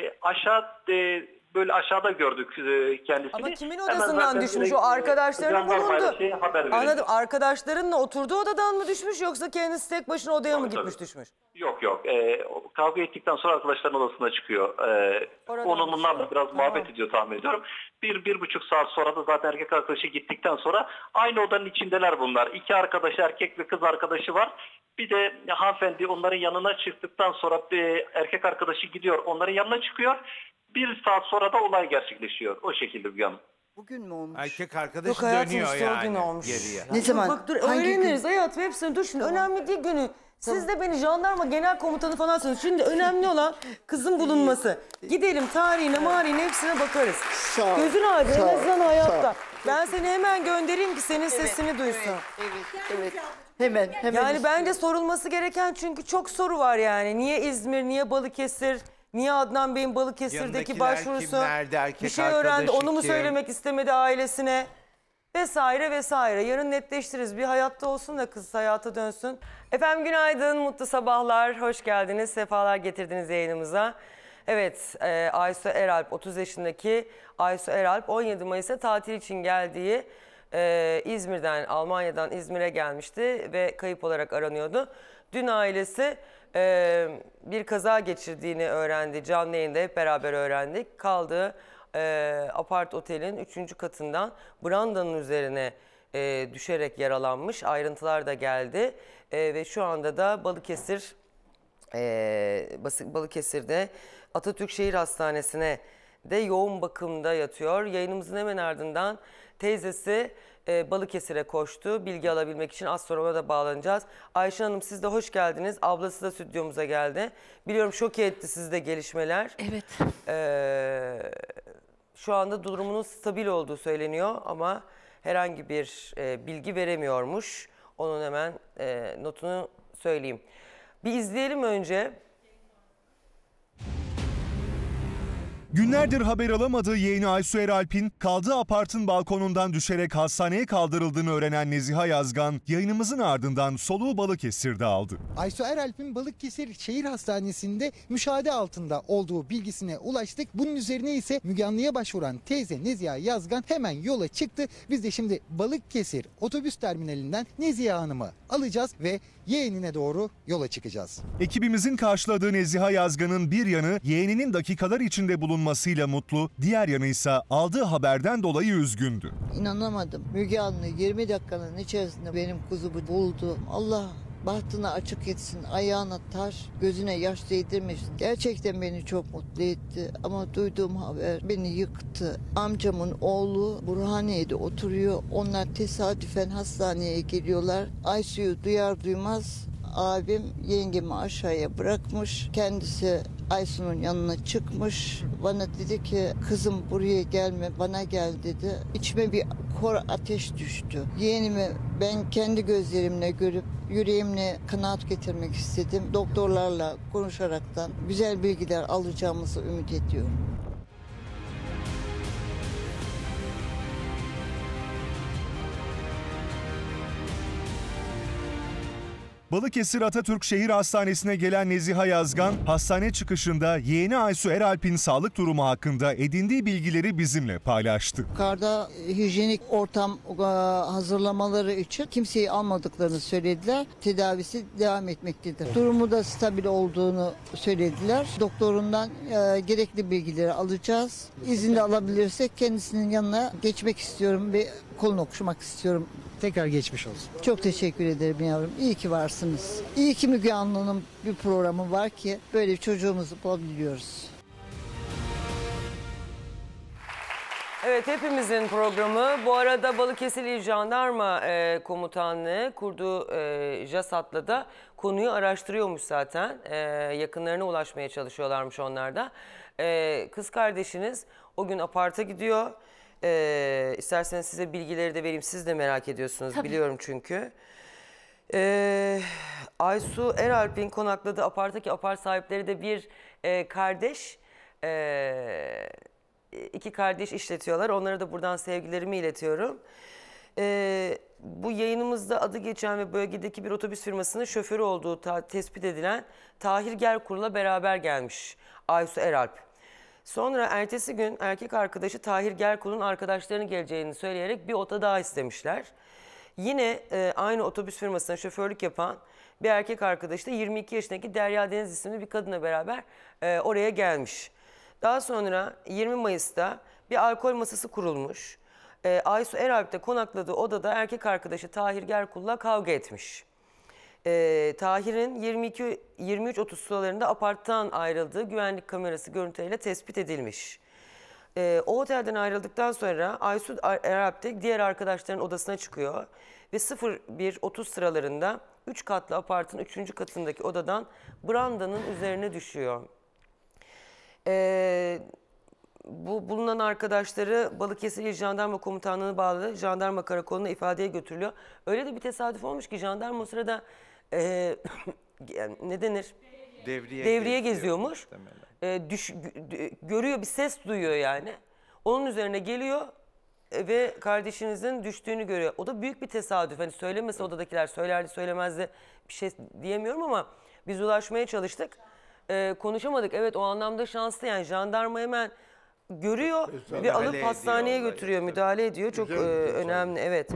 böyle aşağıda gördük kendisini. Ama kimin Hemen odasından zaten düşmüş? direkt, O arkadaşlarının jandarmayla bulundu. haber verildi. Anladım. Arkadaşlarınla oturduğu odadan mı düşmüş yoksa kendisi tek başına odaya mı gitmiş düşmüş? Yok. Kavga ettikten sonra arkadaşların odasına çıkıyor. Oradan Onlarla biraz muhabbet ediyor tahmin ediyorum. 1,5 saat sonra da zaten erkek arkadaşı gittikten sonra aynı odanın içindeler bunlar. 2 arkadaşı, erkek ve kız arkadaşı var. Bir de hanımefendi onların yanına çıktıktan sonra erkek arkadaşı gidiyor. Onların yanına çıkıyor. 1 saat sonra da olay gerçekleşiyor. O şekilde bir yanım. Bugün mü olmuş? Erkek Yok arkadaşı hayatım dönüyor işte o gün yani olmuş. geriye. Ne zaman? Bak dur Hangi öğreniriz hayatım hepsini. Dur şimdi önemli değil günü. Siz de beni jandarma genel komutanı falan sanıyorsunuz. Şimdi önemli olan kızın bulunması. Gidelim tarihine marihine hepsine bakarız. Sağ ol. Gözün aydın Sağ ol, en azından sağ ol. hayatta. Ben seni hemen göndereyim ki senin sesini duysun. Evet. Hemen Yani istiyorum. bence sorulması gereken çünkü çok soru var yani. Niye İzmir, niye Balıkesir, niye Adnan Bey'in Balıkesir'deki Yanındakiler başvurusu? kimlerdi, erkek Bir şey öğrendi, arkadaşı onu mu kim? söylemek istemedi ailesine? Vesaire vesaire. Yarın netleştiririz. Bir hayatta olsun da kız hayata dönsün. Efendim günaydın, mutlu sabahlar. Hoş geldiniz, sefalar getirdiniz yayınımıza. Evet, Aysu Eralp, 30 yaşındaki Aysu Eralp 17 Mayıs'ta tatil için geldiği İzmir'den, Almanya'dan İzmir'e gelmişti ve kayıp olarak aranıyordu. Dün ailesi bir kaza geçirdiğini öğrendi. Canlı yayında hep beraber öğrendik. Kaldığı apart otelin 3. katından brandanın üzerine düşerek yaralanmış. Ayrıntılar da geldi. Ve şu anda da Balıkesir'de Atatürk Şehir Hastanesi'ne de yoğun bakımda yatıyor. Yayınımızın hemen ardından teyzesi Balıkesir'e koştu. Bilgi alabilmek için az sonra ona da bağlanacağız. Ayşe Hanım siz de hoş geldiniz. Ablası da stüdyomuza geldi. Biliyorum şok etti sizi de gelişmeler. Evet. Şu anda durumunun stabil olduğu söyleniyor ama herhangi bir bilgi veremiyormuş. Onun hemen notunu söyleyeyim. Bir izleyelim önce. Günlerdir haber alamadığı yeğeni Aysu Eralp'in kaldığı apartın balkonundan düşerek hastaneye kaldırıldığını öğrenen Neziha Yazgan, yayınımızın ardından soluğu Balıkesir'de aldı. Aysu Eralp'in Balıkesir Şehir Hastanesi'nde müşahede altında olduğu bilgisine ulaştık. Bunun üzerine ise Müge Anlı'ya başvuran teyze Neziha Yazgan hemen yola çıktı. Biz de şimdi Balıkesir otobüs terminalinden Neziha Hanım'ı alacağız ve yeğenine doğru yola çıkacağız. Ekibimizin karşıladığı Neziha Yazgan'ın bir yanı yeğeninin dakikalar içinde bulunmasıyla mutlu, diğer yanı ise aldığı haberden dolayı üzgündü. İnanamadım. Müge Anlı 20 dakikanın içerisinde benim kuzumu buldu. Allah bahtına açık etsin, ayağına taş, gözüne yaş değdirmesin. Gerçekten beni çok mutlu etti ama duyduğum haber beni yıktı. Amcamın oğlu Burhaniye'de oturuyor. Onlar tesadüfen hastaneye geliyorlar. Aysu'yu duyar duymaz abim yengemi aşağıya bırakmış. Kendisi Aysu'nun yanına çıkmış. Bana dedi ki kızım buraya gelme bana gel dedi. İçime bir kor ateş düştü. Yeğenimi ben kendi gözlerimle görüp yüreğimle kanaat getirmek istedim. Doktorlarla konuşaraktan güzel bilgiler alacağımızı ümit ediyorum. Balıkesir Atatürk Şehir Hastanesi'ne gelen Neziha Yazgan, hastane çıkışında yeğeni Aysu Eralp'in sağlık durumu hakkında edindiği bilgileri bizimle paylaştı. Yukarıda hijyenik ortam hazırlamaları için kimseyi almadıklarını söylediler. Tedavisi devam etmektedir. Durumu da stabil olduğunu söylediler. Doktorundan gerekli bilgileri alacağız. İzin de alabilirsek kendisinin yanına geçmek istiyorum ve kolunu okşamak istiyorum. Tekrar geçmiş olsun. Çok teşekkür ederim yavrum. İyi ki varsınız. İyi ki Müge Anlı'nın bir programı var ki böyle bir çocuğumuzu bulabiliyoruz. Evet hepimizin programı. Bu arada Balıkesir İl Jandarma Komutanlığı kurduğu JASAT'la da konuyu araştırıyormuş zaten. Yakınlarına ulaşmaya çalışıyorlarmış onlar da. Kız kardeşiniz o gün aparta gidiyor. İsterseniz size bilgileri de vereyim. Siz de merak ediyorsunuz. Tabii. Biliyorum çünkü. Aysu Eralp'in konakladığı aparttaki apart sahipleri de bir kardeş. İki kardeş işletiyorlar. Onlara da buradan sevgilerimi iletiyorum. Bu yayınımızda adı geçen ve bölgedeki bir otobüs firmasının şoförü olduğu tespit edilen Tahir Gerkul'la beraber gelmiş Aysu Eralp. Sonra ertesi gün erkek arkadaşı Tahir Gerkul'un arkadaşlarının geleceğini söyleyerek bir oda daha istemişler. Yine aynı otobüs firmasına şoförlük yapan bir erkek arkadaşı da 22 yaşındaki Derya Deniz isimli bir kadınla beraber oraya gelmiş. Daha sonra 20 Mayıs'ta bir alkol masası kurulmuş. Aysu Eralp'te konakladığı odada erkek arkadaşı Tahir Gerkul'la kavga etmiş. Tahir'in 23.30 sıralarında aparttan ayrıldığı güvenlik kamerası görüntüleriyle tespit edilmiş. O otelden ayrıldıktan sonra Aysu Eralp de diğer arkadaşların odasına çıkıyor ve 01.30 sıralarında 3 katlı apartın 3. katındaki odadan brandanın üzerine düşüyor. Bu bulunan arkadaşları Balıkesir İl Jandarma Komutanlığı'na bağlı jandarma karakoluna ifadeye götürülüyor. Öyle de bir tesadüf olmuş ki jandarma o sırada ne denir? Devriye geziyormuş. Görüyor, bir ses duyuyor yani. Onun üzerine geliyor ve kardeşinizin düştüğünü görüyor. O da büyük bir tesadüf. Hani söylemese odadakiler söylerdi söylemezdi bir şey diyemiyorum ama biz ulaşmaya çalıştık. Konuşamadık. Evet o anlamda şanslı yani jandarma hemen görüyor ve alıp hastaneye götürüyor, müdahale ediyor. Çok önemli, evet.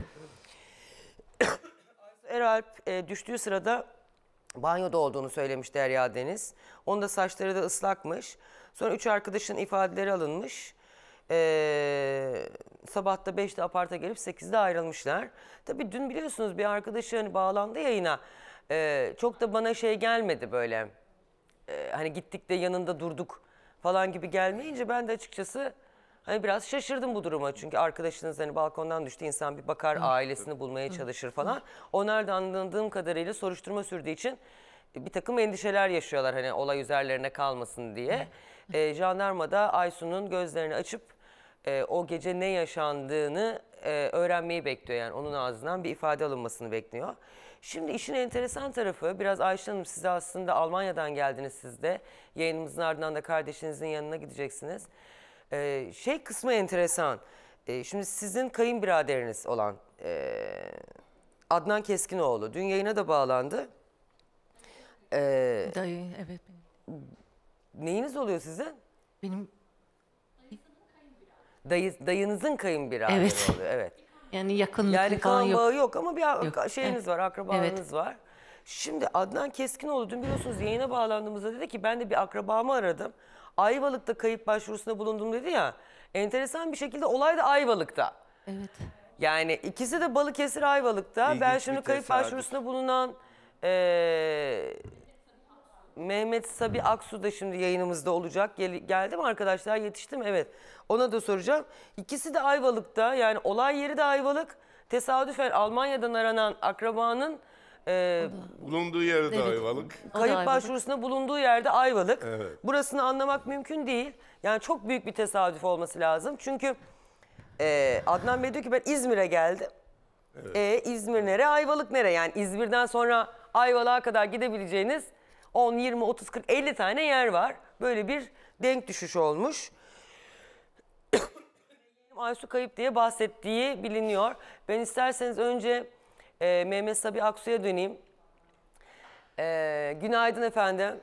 Eralp düştüğü sırada banyoda olduğunu söylemiş Derya Deniz. Onun da saçları da ıslakmış. Sonra 3 arkadaşın ifadeleri alınmış. Sabah da 5'te aparta gelip 8'de ayrılmışlar. Tabii dün biliyorsunuz bir arkadaşı hani bağlandı yayına. Çok da bana şey gelmedi böyle. Hani gittik de yanında durduk. falan gibi gelmeyince ben de açıkçası hani biraz şaşırdım bu duruma. Çünkü arkadaşınız hani balkondan düştü, insan bir bakar, ailesini bulmaya çalışır falan. Onlar da anladığım kadarıyla soruşturma sürdüğü için bir takım endişeler yaşıyorlar hani olay üzerlerine kalmasın diye. Jandarma da Aysu'nun gözlerini açıp o gece ne yaşandığını öğrenmeyi bekliyor. Yani onun ağzından bir ifade alınmasını bekliyor. Şimdi işin enteresan tarafı, biraz Ayşe Hanım, size aslında Almanya'dan geldiniz siz de. Yayınımızın ardından da kardeşinizin yanına gideceksiniz. Şey kısmı enteresan. Şimdi sizin kayınbiraderiniz olan Adnan Keskinoğlu dün yayına da bağlandı. Dayı, evet. Neyiniz oluyor sizin? Benim dayınızın kayınbiraderi evet. oluyor. Evet. Yani yakınlık yani falan kan bağı yok. yok ama bir Yok. şeyiniz var, akrabalığınız var. Şimdi Adnan Keskinoğlu dün biliyorsunuz yayına bağlandığımızda dedi ki ben de bir akrabamı aradım. Ayvalık'ta kayıp başvurusunda bulundum dedi ya. Enteresan bir şekilde olay da Ayvalık'ta. Evet. Yani ikisi de Balıkesir Ayvalık'ta. İlginç Ben şimdi bir kayıp tesadüf. başvurusunda bulunan Mehmet Sabi Aksu da şimdi yayınımızda olacak. Geldi mi arkadaşlar? Yetişti mi? Evet. Ona da soracağım. İkisi de Ayvalık'ta. Yani olay yeri de Ayvalık. Tesadüfen Almanya'dan aranan akrabanın bulunduğu yerde Ayvalık. kayıp başvurusunda bulunduğu yerde Ayvalık. Evet. Burasını anlamak mümkün değil. Yani çok büyük bir tesadüf olması lazım. Çünkü Adnan Bey diyor ki ben İzmir'e geldim. Evet. İzmir nere? Ayvalık nere? Yani İzmir'den sonra Ayvalık'a kadar gidebileceğiniz 10, 20, 30, 40, 50 tane yer var. Böyle bir denk düşüş olmuş. Aysu kayıp diye bahsettiği biliniyor. Ben isterseniz önce Mehmet Sabi Aksu'ya döneyim. Günaydın efendim.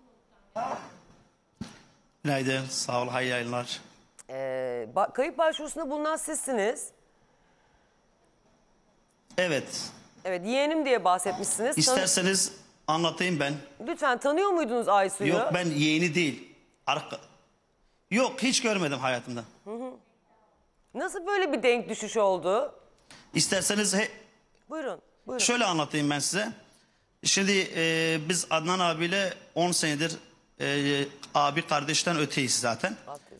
Günaydın, sağ ol, hayırlı yayınlar. Kayıp başvurusunda bulunan sizsiniz. Evet. Evet, yeğenim diye bahsetmişsiniz. İsterseniz anlatayım ben. Lütfen, tanıyor muydunuz Aysu'yu? Yok, ben yeğeni değil. Yok, hiç görmedim hayatımda. Nasıl böyle bir denk düşüş oldu? İsterseniz Buyurun. şöyle anlatayım ben size. Şimdi biz Adnan abiyle 10 senedir abi kardeşten öteyiz zaten.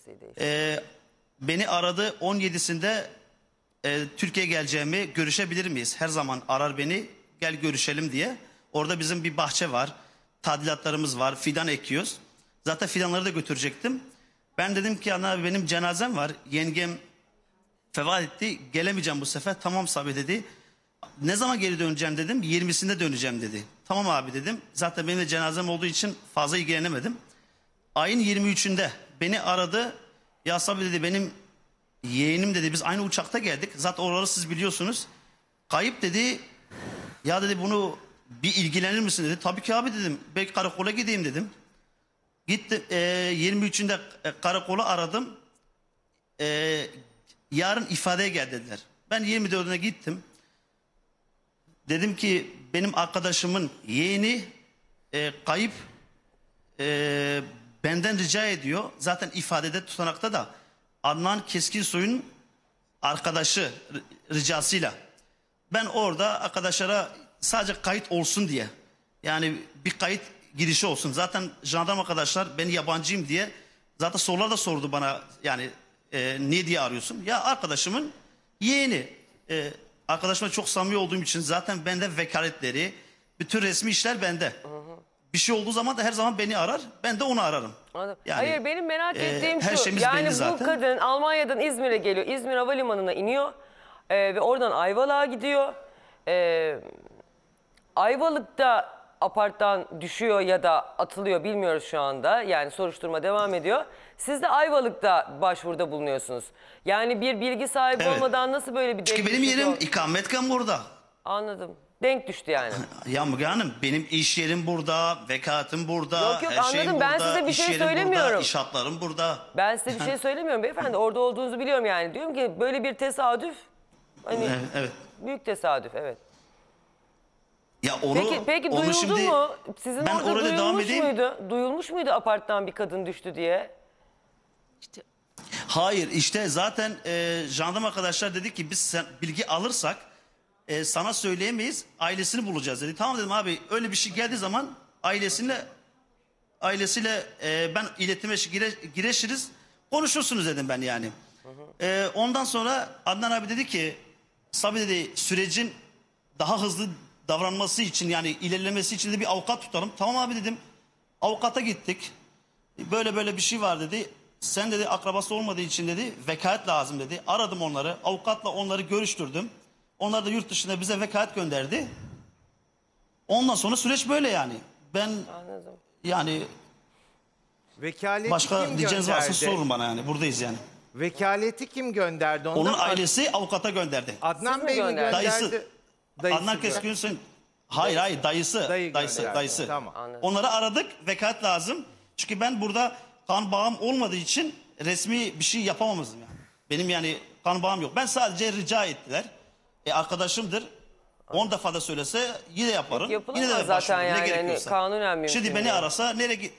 Beni aradı 17'sinde Türkiye'ye geleceğimi, görüşebilir miyiz? Her zaman arar beni, gel görüşelim diye. Orada bizim bir bahçe var, tadilatlarımız var, fidan ekiyoruz. Zaten fidanları da götürecektim. Ben dedim ki Adnan abi benim cenazem var, yengem vefat etti, gelemeyeceğim bu sefer. Tamam Sabi dedi. Ne zaman geri döneceğim dedim, 20'sinde döneceğim dedi. Tamam abi dedim. Zaten benim de cenazem olduğu için fazla ilgilenemedim. Ayın 23'ünde beni aradı. Ya Sabi dedi benim yeğenim dedi, biz aynı uçakta geldik. Zaten oraları siz biliyorsunuz. Kayıp dedi. Ya dedi bunu bir ilgilenir misin dedi. Tabii ki abi dedim. Belki karakola gideyim dedim. Gittim 23'ünde karakola aradım. Yarın ifadeye gel dediler. Ben 24'üne gittim. Dedim ki benim arkadaşımın yeğeni kayıp, benden rica ediyor. Zaten ifadede tutanakta da Adnan Keskinsoy'un arkadaşı ricasıyla. Ben orada arkadaşlara sadece kayıt olsun diye, yani bir kayıt girişi olsun. Zaten jandarma arkadaşlar ben yabancıyım diye zaten sorular da sordu bana, yani niye diye arıyorsun? Ya arkadaşımın yeğeni. Arkadaşımla çok samimi olduğum için zaten bende vekaletleri, bütün resmi işler bende. Bir şey olduğu zaman da her zaman beni arar, ben de onu ararım. Yani, Yani, hayır, benim merak ettiğim her şu. şeyimiz Yani belli bu zaten. kadın Almanya'dan İzmir'e geliyor. İzmir Havalimanı'na iniyor ve oradan Ayvalık'a gidiyor. Ayvalık'ta aparttan düşüyor ya da atılıyor, bilmiyoruz şu anda. Yani soruşturma devam ediyor. Siz de Ayvalık'ta başvuruda bulunuyorsunuz. Yani bir bilgi sahibi Evet. olmadan nasıl böyle bir denk Çünkü benim düşüş yerim oldu? ikametgahım burada. Anladım. Denk düştü yani. Ya Müge Hanım benim iş yerim burada, vekaletım burada, Yok, her şeyim anladım. Ben burada, size bir iş şey yerim söylemiyorum. burada, iş hatlarım burada. Ben size bir şey söylemiyorum beyefendi. Orada olduğunuzu biliyorum yani. Diyorum ki böyle bir tesadüf. Hani Evet. büyük tesadüf, evet. Ya onu, Peki onu duyuldu şimdi, mu? Sizin ben orada orada devam duyulmuş edeyim. muydu? Duyulmuş muydu aparttan bir kadın düştü diye? Hayır işte zaten jandarma arkadaşlar dedi ki biz bilgi alırsak sana söyleyemeyiz, ailesini bulacağız dedi. Tamam dedim abi, öyle bir şey geldiği zaman ailesiyle ailesiyle ben iletime gireşiriz. Konuşursunuz dedim ben yani. Ondan sonra Adnan abi dedi ki Sabi dedi sürecin daha hızlı davranması için yani ilerlemesi için de bir avukat tutalım. Tamam abi dedim. Avukata gittik. Böyle bir şey var dedi. Sen dedi akrabası olmadığı için dedi vekalet lazım dedi. Aradım onları. Avukatla onları görüştürdüm. Onlar da yurt dışında bize vekalet gönderdi. Ondan sonra süreç böyle yani. Ben Anladım. yani Vekaleti başka kim diyeceğiniz varsa gönderdi? sorun bana yani. Buradayız yani. Vekaleti kim gönderdi? Onun ailesi avukata gönderdi. Adnan Bey mi gönderdi? Dayısı. Adnan gönderdi. Keskin'in hayır dayısı. Dayı Dayısı. gönderdi. Tamam. Onları aradık. Vekalet lazım. Çünkü ben burada kan bağım olmadığı için resmi bir şey yapamamızdım yani. Benim yani kan bağım yok. Ben sadece rica ettiler. Arkadaşımdır. 10 defa da söylese yine yaparım. Yapılamaz Yine de zaten başvururum, ne yani. gerekiyorsa. Kanunen mümkün Şimdi beni değil. arasa nereye git?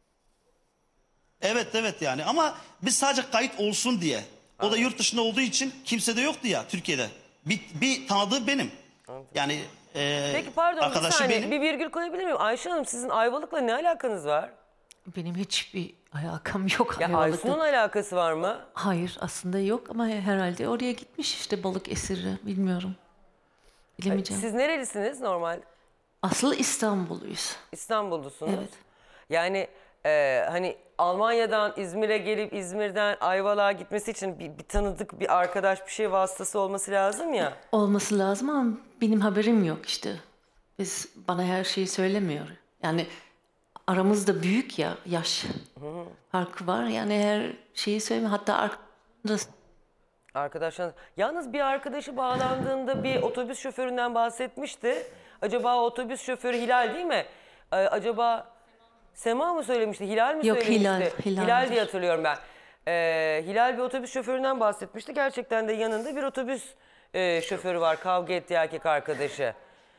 Evet yani ama biz sadece kayıt olsun diye. O da yurt dışında olduğu için kimse de yoktu ya Türkiye'de. Bir tanıdığı benim. Yani Peki pardon bir arkadaşı saniye benim. bir virgül koyabilir miyim? Ayşe Hanım sizin Ayvalık'la ne alakanız var? Benim hiçbir alakam yok Ya Ayvalık'ta. Aysun'un alakası var mı? Hayır aslında yok ama herhalde oraya gitmiş işte Balıkesir'e bilmiyorum. Bilemeyeceğim. Siz nerelisiniz normal? Aslı İstanbulluyuz. İstanbullusunuz. Evet. Yani hani Almanya'dan İzmir'e gelip İzmir'den Ayvalık'a gitmesi için bir tanıdık bir arkadaş bir şey vasıtası olması lazım ya. Olması lazım ama benim haberim yok işte. Bana her şeyi söylemiyor. Yani aramızda büyük ya yaş farkı var. Yani her şeyi söylemiyor. Hatta Arkadaşlar yalnız bir arkadaşı bağlandığında bir otobüs şoföründen bahsetmişti. Acaba o otobüs şoförü Hilal değil mi? Acaba Sema mı söylemişti? Hilal mi Yok, söylemişti? Hilal. Hilal diye hatırlıyorum ben. Hilal bir otobüs şoföründen bahsetmişti. Gerçekten de yanında bir otobüs şoförü var. Kavga ettiği erkek arkadaşı.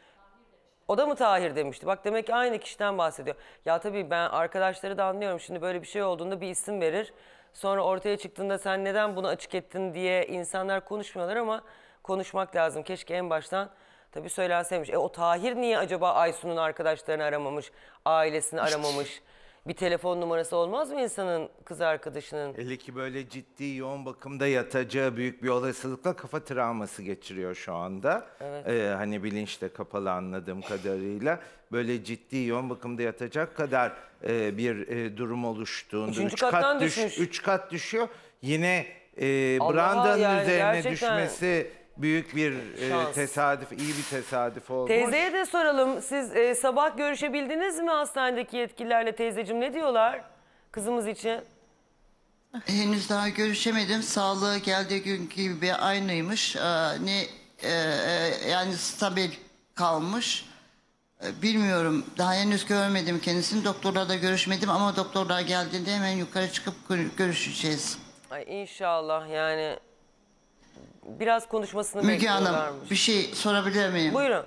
O da mı Tahir demişti? Bak demek ki aynı kişiden bahsediyor. Ya tabii ben arkadaşları da anlıyorum. Şimdi böyle bir şey olduğunda bir isim verir. Sonra ortaya çıktığında sen neden bunu açık ettin diye insanlar konuşmuyorlar ama konuşmak lazım. Keşke en baştan tabii söylenseymiş. O Tahir niye acaba Aysun'un arkadaşlarını aramamış, ailesini aramamış? Bir telefon numarası olmaz mı insanın kız arkadaşının? Hele ki böyle ciddi yoğun bakımda yatacağı büyük bir olasılıkla kafa travması geçiriyor şu anda. Evet. Hani bilinç de kapalı anladığım kadarıyla. Böyle ciddi yoğun bakımda yatacak kadar bir durum oluştuğunda Üçüncü 3 kattan kat düşmüş. 3 kat düşüyor. Yine Allah'a brandanın yani üzerine gerçekten düşmesi büyük bir şans. tesadüf, iyi bir tesadüf olmuş. Teyzeye de soralım. Siz sabah görüşebildiniz mi hastanedeki yetkililerle teyzeciğim? Ne diyorlar kızımız için? Henüz daha görüşemedim. Sağlığı geldiği gün gibi aynıymış. Yani stabil kalmış. Bilmiyorum. Daha henüz görmedim kendisini. Doktorla da görüşmedim ama doktorlar geldiğinde hemen yukarı çıkıp görüşeceğiz. Ay inşallah yani biraz konuşmasını Müge bekliyorlarmış. Hanım bir şey sorabilir miyim? Buyurun.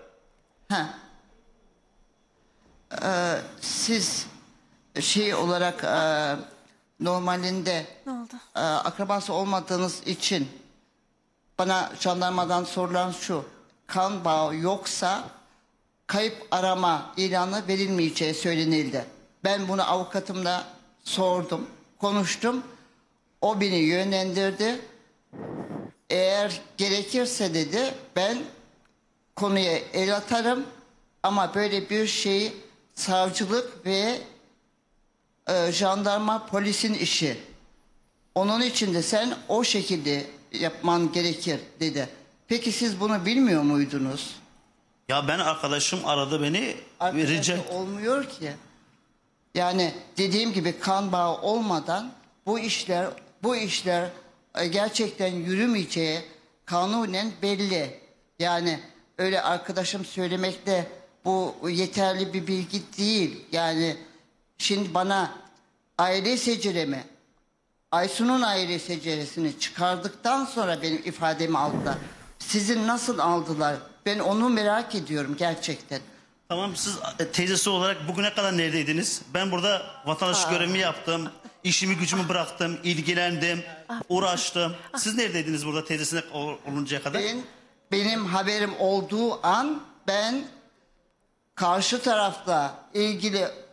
Siz şey olarak normalinde akrabası olmadığınız için bana jandarmadan sorulan şu: kan bağı yoksa kayıp arama ilanı verilmeyeceği söylenildi. Ben bunu avukatımla sordum, konuştum. O beni yönlendirdi. Eğer gerekirse dedi ben konuya el atarım ama böyle bir şeyi savcılık ve jandarma polisin işi. Onun için de sen o şekilde yapman gerekir dedi. Peki siz bunu bilmiyor muydunuz? Ya ben arkadaşım aradı beni. Arkadaşlar olmuyor ki. Yani dediğim gibi kan bağı olmadan bu işler gerçekten yürümeyeceği kanunen belli. Yani öyle arkadaşım söylemekle bu yeterli bir bilgi değil. Yani şimdi bana aile seceremi, Aysun'un aile seceresini çıkardıktan sonra benim ifademi aldılar. Sizin nasıl aldılar? Ben onu merak ediyorum gerçekten. Tamam siz teyzesi olarak bugüne kadar neredeydiniz? Ben burada vatandaş görevimi yaptım. İşimi gücümü bıraktım, ilgilendim, uğraştım. Siz neredeydiniz burada teyzesine oluncaya kadar? Benim haberim olduğu an ben karşı tarafla ilgili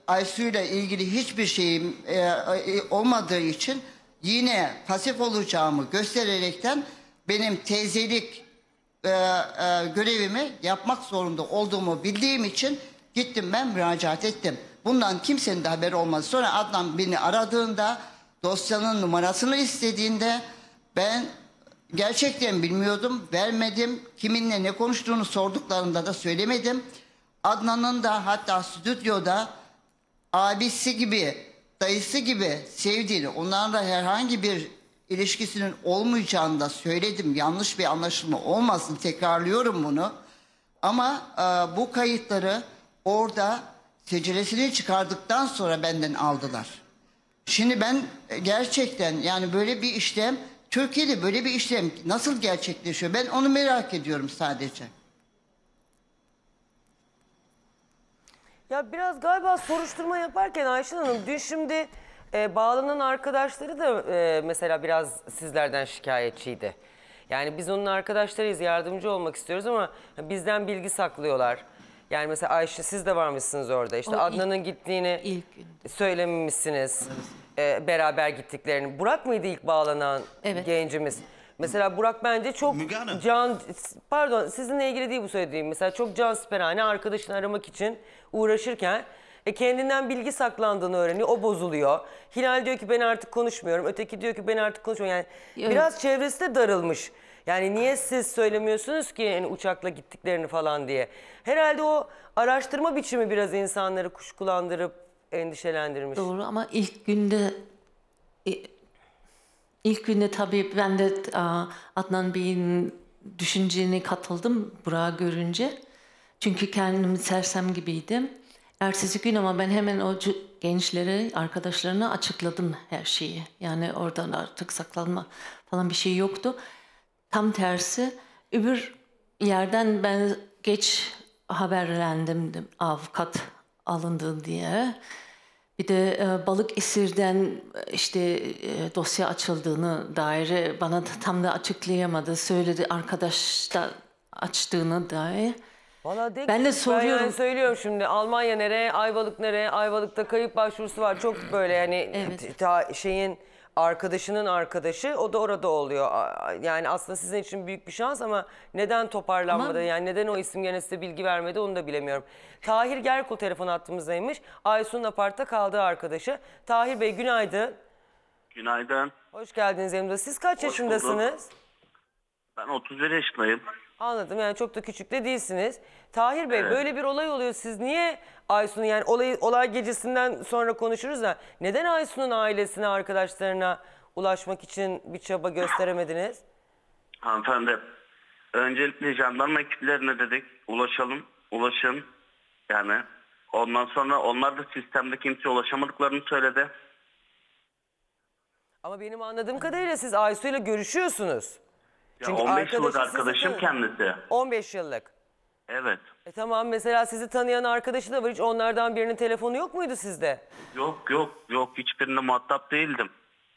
Aysu ile ilgili hiçbir şeyim olmadığı için yine pasif olacağımı göstererekten benim teyzelik görevimi yapmak zorunda olduğumu bildiğim için gittim, ben müracaat ettim. Bundan kimsenin de haberi olmaz. Sonra Adnan beni aradığında, dosyanın numarasını istediğinde ben gerçekten bilmiyordum, vermedim. Kiminle ne konuştuğunu sorduklarında da söylemedim. Adnan'ın da hatta stüdyoda abisi gibi, dayısı gibi sevdiğini, onlarla herhangi bir ilişkisinin olmayacağını da söyledim. Yanlış bir anlaşılma olmasın, tekrarlıyorum bunu. Ama bu kayıtları orada secelesini çıkardıktan sonra benden aldılar. Şimdi ben gerçekten yani böyle bir işlem, Türkiye'de böyle bir işlem nasıl gerçekleşiyor? Ben onu merak ediyorum sadece. Ya biraz galiba soruşturma yaparken Ayşen Hanım, dün şimdi bağlanan arkadaşları da mesela biraz sizlerden şikayetçiydi. Yani biz onun arkadaşlarıyız, yardımcı olmak istiyoruz ama bizden bilgi saklıyorlar. Yani mesela Ayşe, siz de varmışsınız orada. İşte Adnan'ın gittiğini söylememişsiniz. Beraber gittiklerini. Burak mıydı ilk bağlanan gencimiz? Mesela Burak bence çok pardon sizinle ilgili değil bu söylediğim. Mesela çok cansiperhane, arkadaşını aramak için uğraşırken kendinden bilgi saklandığını öğreniyor. O bozuluyor. Hilal diyor ki ben artık konuşmuyorum. Öteki diyor ki ben artık konuşmuyorum. Yani biraz çevresi de darılmış. Yani niye siz söylemiyorsunuz ki yani uçakla gittiklerini falan diye. Herhalde o araştırma biçimi biraz insanları kuşkulandırıp endişelendirmiş. Doğru ama ilk günde tabii ben de Adnan Bey'in düşüncene katıldım Burak'ı görünce. Çünkü kendimi sersem gibiydim. Ertesi gün ama ben hemen o gençlere, arkadaşlarına açıkladım her şeyi. Yani oradan artık saklanma falan bir şey yoktu. Tam tersi öbür yerden ben geç haberlendim avukat alındı diye. Bir de Balıkesir'den işte dosya açıldığını dair bana tam da açıklayamadı. Söyledi arkadaş da açtığını dair. Ben de soruyorum. Ben yani söylüyorum şimdi Almanya nereye, Ayvalık nereye? Ayvalık'ta kayıp başvurusu var. Çok böyle yani şeyin arkadaşının arkadaşı, o da orada oluyor. Yani aslında sizin için büyük bir şans ama neden toparlanmadı? Yani neden o isim gene size bilgi vermedi onu da bilemiyorum. Tahir Gerkul telefon hattımızdaymış. Aysun'un apartta kaldığı arkadaşı. Tahir Bey günaydın. Günaydın. Hoş geldiniz yanımda. Siz kaç yaşındasınız? Ben 31 yaşındayım. Anladım, yani çok da küçük de değilsiniz. Tahir Bey böyle bir olay oluyor. Siz niye Aysun'u, yani olay gecesinden sonra konuşuruz da neden Aysun'un ailesine, arkadaşlarına ulaşmak için bir çaba gösteremediniz? Hanımefendi, öncelikle jandarma ekiplerine dedik ulaşın yani. Ondan sonra onlar da sistemde kimseye ulaşamadıklarını söyledi. Ama benim anladığım kadarıyla siz Aysu'yla görüşüyorsunuz. Ya çünkü 15 yıllık arkadaşım kendisi. 15 yıllık. Evet. Tamam, mesela sizi tanıyan arkadaşı da var. Hiç onlardan birinin telefonu yok muydu sizde? Yok. Hiçbirine muhatap değildim.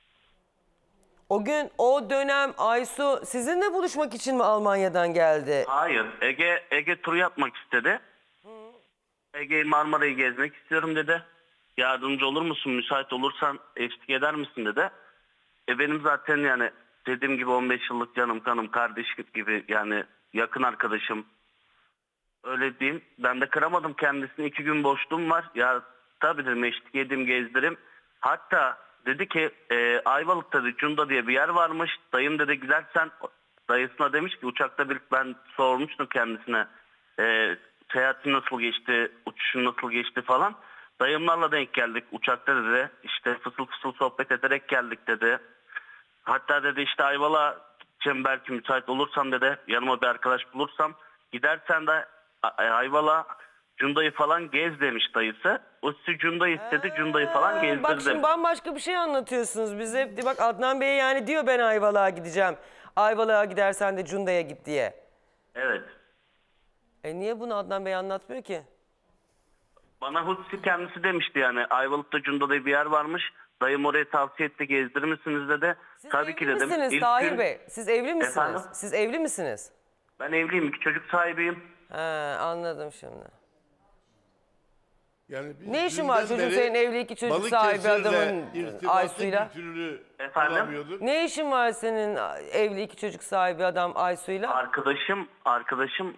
O dönem Aysu sizinle buluşmak için mi Almanya'dan geldi? Hayır. Ege turu yapmak istedi. Ege Marmara'yı gezmek istiyorum dedi. Yardımcı olur musun? Müsait olursan eşlik eder misin dedi. Benim zaten yani dediğim gibi 15 yıllık canım kanım kardeşim gibi yani yakın arkadaşım. Öyle diyeyim. Ben de kıramadım kendisini. 2 gün boşluğum var. Ya tabii dedim eşlik edeyim gezdireyim. Hatta dedi ki Ayvalık'ta Cunda diye bir yer varmış. Dayım dedi gidersen, dayısına demiş ki uçakta ben sormuştum kendisine. Seyahatin nasıl geçti, uçuşun nasıl geçti falan. Dayımlarla denk geldik uçakta dedi. İşte fısıl fısıl sohbet ederek geldik dedi. Hatta dedi işte Ayvalık'a gideceğim belki müsait olursam dedi. Yanıma bir arkadaş bulursam. Gidersen de Ayvalık'a Cunda'yı falan gez demiş dayısı. O sizi Cunda'yı istedi, Cunda'yı falan gezdirdim. Bak şimdi bambaşka bir şey anlatıyorsunuz bize. Bak Adnan Bey yani diyor ben Ayvalık'a gideceğim. Ayvalık'a gidersen de Cunda'ya git diye. Evet. Niye bunu Adnan Bey anlatmıyor ki? Bana Hutsi kendisi demişti yani Ayvalık'ta Cunda'da bir yer varmış. Dayım oraya tavsiye etti, gezdirir misiniz dedi. Siz tabii ki dedim. Misiniz Tahir Bey? Siz evli misiniz? Efendim? Siz evli misiniz? Ben evliyim, 2 çocuk sahibiyim. Anladım şimdi. Yani biz Ne işin var dünden çocuğun beri senin evli 2 çocuk sahibi Balıkesir'le adamın irtibatı Aysu'yla? bir türlü Efendim? bulamıyorduk. Ne işin var senin evli 2 çocuk sahibi adam Aysu'yla? Arkadaşım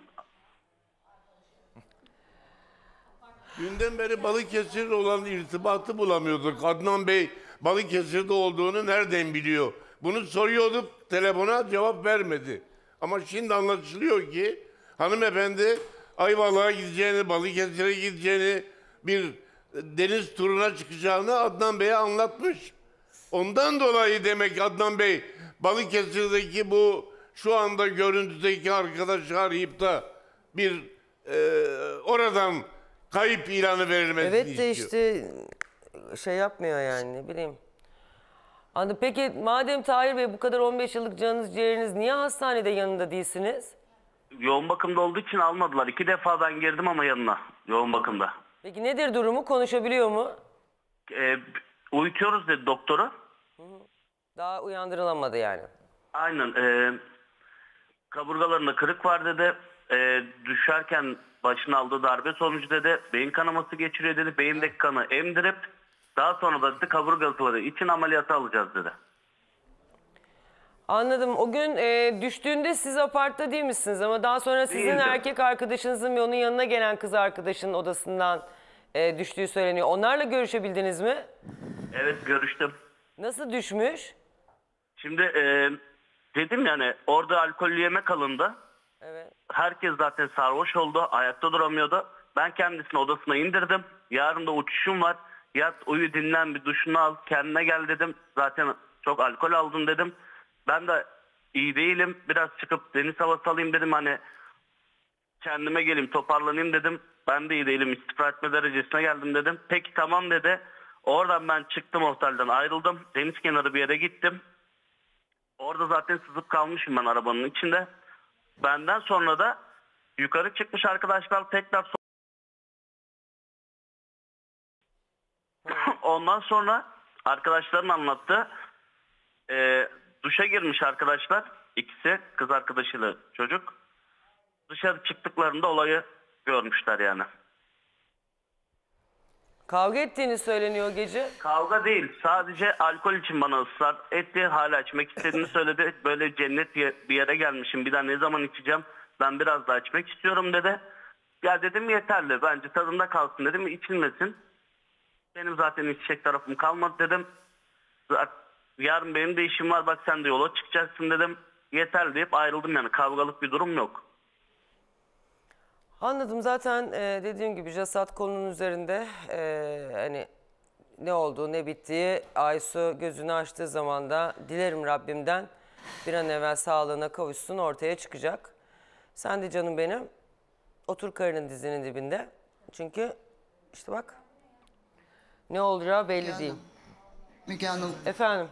Dünden beri Balıkesir'le olan irtibatı bulamıyorduk. Adnan Bey Balıkesir'de olduğunu nereden biliyor? Bunu soruyorduk, telefona cevap vermedi. Ama şimdi anlaşılıyor ki hanımefendi Ayvalık'a gideceğini, Balıkesir'e gideceğini, bir deniz turuna çıkacağını Adnan Bey'e anlatmış. Ondan dolayı demek Adnan Bey Balıkesir'deki bu şu anda görüntüdeki arkadaşı arayıp da bir oradan kayıp ilanı verilmesini Evet de istiyor. işte şey yapmıyor yani ne bileyim. Anladım. Peki madem Tahir Bey bu kadar 15 yıllık canınız ciğeriniz niye hastanede yanında değilsiniz? yoğun bakımda olduğu için almadılar. 2 defa ben girdim ama yanına yoğun bakımda. Peki nedir durumu? Konuşabiliyor mu? Uyutuyoruz dedi doktoru. Daha uyandırılamadı yani. Aynen. Kaburgalarında kırık var dedi. Düşerken başına aldığı darbe sonucu dedi. Beyin kanaması geçiriyor dedi. Beyindeki kanı emdirip daha sonra da dedi kaburgaları için ameliyata alacağız dedi. Anladım. O gün düştüğünde siz apartta değil misiniz? Ama daha sonra sizin Değildim. erkek arkadaşınızın ve onun yanına gelen kız arkadaşının odasından düştüğü söyleniyor. Onlarla görüşebildiniz mi? Evet görüştüm. Nasıl düşmüş? Şimdi dedim yani orada alkollü yemek alındı. Evet. Herkes zaten sarhoş oldu. Ayakta duramıyordu. Ben kendisini odasına indirdim. Yarın da uçuşum var. Yat uyu dinlen bir duşunu al. Kendine gel dedim. Zaten çok alkol aldın dedim. Ben de iyi değilim. Biraz çıkıp deniz havası alayım dedim. Hani kendime geleyim toparlanayım dedim. Ben de iyi değilim. İstifa etme derecesine geldim dedim. Peki tamam dedi. Oradan ben çıktım otelden ayrıldım. Deniz kenarı bir yere gittim. Orada zaten sızıp kalmışım ben arabanın içinde. Benden sonra da yukarı çıkmış arkadaşlar tekrar ondan sonra arkadaşların anlattı. Duşa girmiş arkadaşlar. İkisi kız arkadaşıyla çocuk. Dışarı çıktıklarında olayı görmüşler yani. Kavga ettiğini söyleniyor gece. Kavga değil. Sadece alkol için bana ısrar etti. Hala içmek istediğini söyledi. Böyle cennet bir yere gelmişim. Bir daha ne zaman içeceğim? Ben biraz daha içmek istiyorum dedi. Ya dedim yeterli. Bence tadında kalsın dedim. İçilmesin. Benim zaten içecek tarafım kalmadı dedim. Yarın benim de işim var. Bak sen de yola çıkacaksın dedim. Yeter deyip ayrıldım yani. Kavgalık bir durum yok. Anladım. Zaten dediğim gibi jasat konunun üzerinde hani ne olduğu ne bittiği Aysu gözünü açtığı zaman da dilerim Rabbimden bir an evvel sağlığına kavuşsun ortaya çıkacak. Sen de canım benim otur karının dizinin dibinde. Çünkü işte bak ne olacağı belli değil. Müge Hanım. Efendim.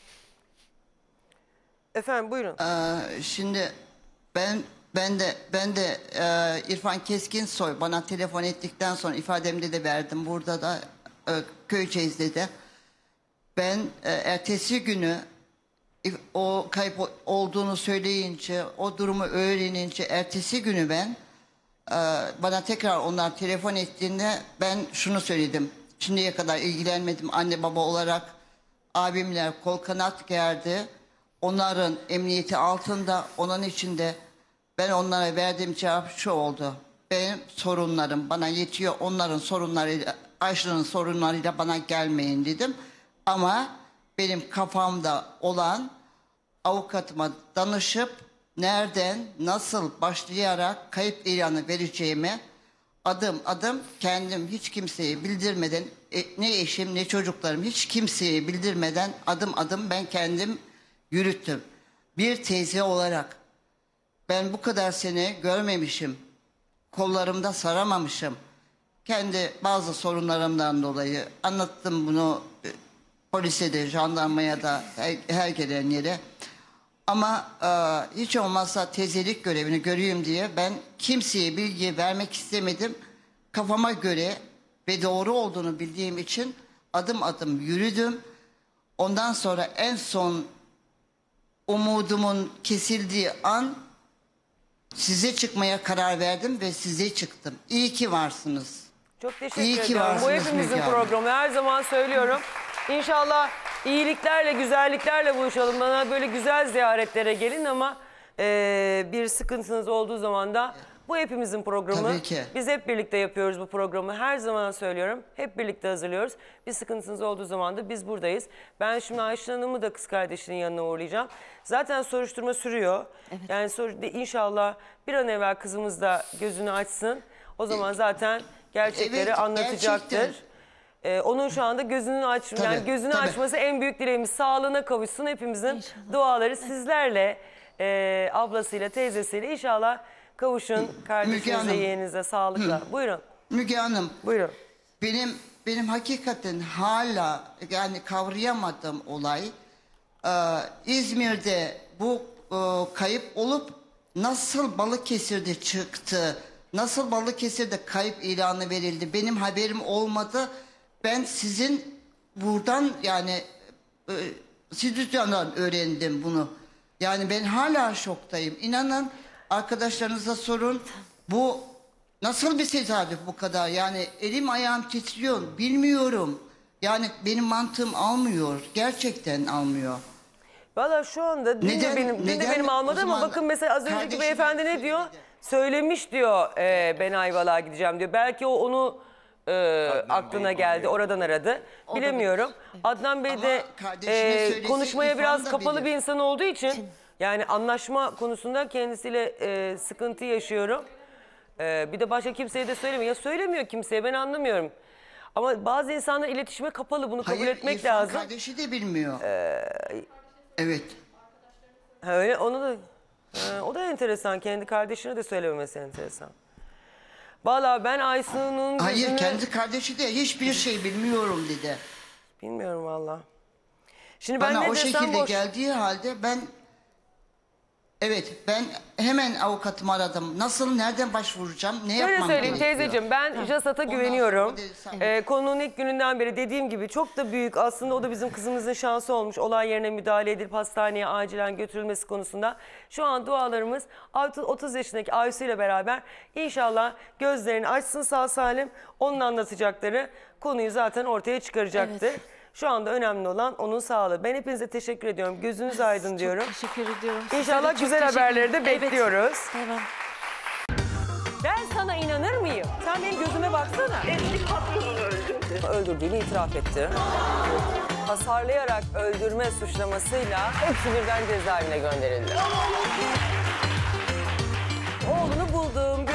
Efendim buyurun. Şimdi ben de İrfan Keskinsoy bana telefon ettikten sonra ifademde de verdim. Burada da Köyceğiz'de de. Ben ertesi günü o kayıp olduğunu söyleyince, o durumu öğrenince ertesi günü ben bana tekrar onlar telefon ettiğinde ben şunu söyledim. Şimdiye kadar ilgilenmedim anne baba olarak. Abimler kol kanat gerdi. Onların emniyeti altında, onun içinde ben onlara verdiğim cevap şu oldu. Benim sorunlarım bana yetiyor, onların sorunlarıyla, Ayşe'nin sorunlarıyla bana gelmeyin dedim. Ama benim kafamda olan avukatıma danışıp nereden, nasıl başlayarak kayıp ilanı vereceğimi adım adım kendim hiç kimseye bildirmeden, ne eşim ne çocuklarım hiç kimseye bildirmeden adım adım ben kendim yürüttüm. Bir teyze olarak ben bu kadar sene görmemişim. Kollarımda saramamışım. Kendi bazı sorunlarımdan dolayı anlattım bunu polise de, jandarmaya da, her gelen yere. Ama hiç olmazsa teyzelik görevini göreyim diye ben kimseye bilgi vermek istemedim. Kafama göre ve doğru olduğunu bildiğim için adım adım yürüdüm. Ondan sonra en son umudumun kesildiği an size çıkmaya karar verdim ve size çıktım. İyi ki varsınız. Çok teşekkür İyi ki ediyorum. Bu varsınız hepimizin Müge Hanım. programı. Her zaman söylüyorum. İnşallah iyiliklerle, güzelliklerle buluşalım. Bana böyle güzel ziyaretlere gelin ama bir sıkıntınız olduğu zaman da bu hepimizin programı. Tabii ki. Biz hep birlikte yapıyoruz bu programı. Her zaman söylüyorum. Hep birlikte hazırlıyoruz. Bir sıkıntınız olduğu zaman da biz buradayız. Ben şimdi Ayşe Hanım'ı da kız kardeşinin yanına uğurlayacağım. Zaten soruşturma sürüyor. Yani inşallah bir an evvel kızımız da gözünü açsın. O zaman zaten gerçekleri Evet, anlatacaktır. Onun şu anda gözünü açması en büyük dileğimiz. Sağlığına kavuşsun. Hepimizin duaları sizlerle, ablasıyla, teyzesiyle inşallah kavuşun. Kardeşinize, yeğeninize sağlıkla. Buyurun. Müge Hanım. Buyurun. Benim hakikaten hala yani kavrayamadığım olay İzmir'de bu kayıp olup nasıl Balıkesir'de çıktı, nasıl Balıkesir'de kayıp ilanı verildi, benim haberim olmadı. Ben sizin buradan yani stüdyodan öğrendim bunu. Yani ben hala şoktayım. İnanın arkadaşlarınıza sorun. Bu nasıl bir tesadüf bu kadar? Yani elim ayağım titriyor. Bilmiyorum. Yani benim mantığım almıyor. Gerçekten almıyor. Valla şu anda dün de benim almadı ama bakın mesela az önceki beyefendi ne diyor? Söylemiş diyor ben Ayvalık'a gideceğim diyor. Belki o onu aklına geldi. Oradan aradı. Bilemiyorum. Adnan Bey de konuşmaya biraz kapalı bir insan olduğu için yani anlaşma konusunda kendisiyle sıkıntı yaşıyorum. Bir de başka kimseye de söylemiyor. Ya söylemiyor kimseye, ben anlamıyorum. Ama bazı insanlar iletişime kapalı, bunu kabul etmek İrfan lazım. kardeşi de bilmiyor. Evet. Öyle, onu da o da enteresan. Kendi kardeşine de söylememesi enteresan. Vallahi ben Aysun'un Hayır, kendi kardeşi de hiçbir şey bilmiyorum dedi. Bilmiyorum vallahi. Şimdi Bana ben o şekilde geldiği halde ben hemen avukatımı aradım. Nasıl, nereden başvuracağım, ne yapmam gerekiyor? Şöyle söyleyeyim teyzeciğim, ben JASAT'a güveniyorum. Konunun ilk gününden beri dediğim gibi çok da büyük, aslında o da bizim kızımızın şansı olmuş. Olay yerine müdahale edilip hastaneye acilen götürülmesi konusunda. Şu an dualarımız 30 yaşındaki Aysu ile beraber inşallah gözlerini açsın sağ salim. Onun anlatacakları konuyu zaten ortaya çıkaracaktır. Evet. Şu anda önemli olan onun sağlığı. Ben hepinize teşekkür ediyorum. Gözünüz aydın diyorum. Çok teşekkür ediyorum. İnşallah güzel haberleri de bekliyoruz. Tamam. Ben sana inanır mıyım? Sen benim gözüme baksana. Eski patronunu öldürdü. Öldürdüğünü itiraf etti. Hasarlayarak öldürme suçlamasıyla hepsi birden cezaevine gönderildi. Oğlunu buldum.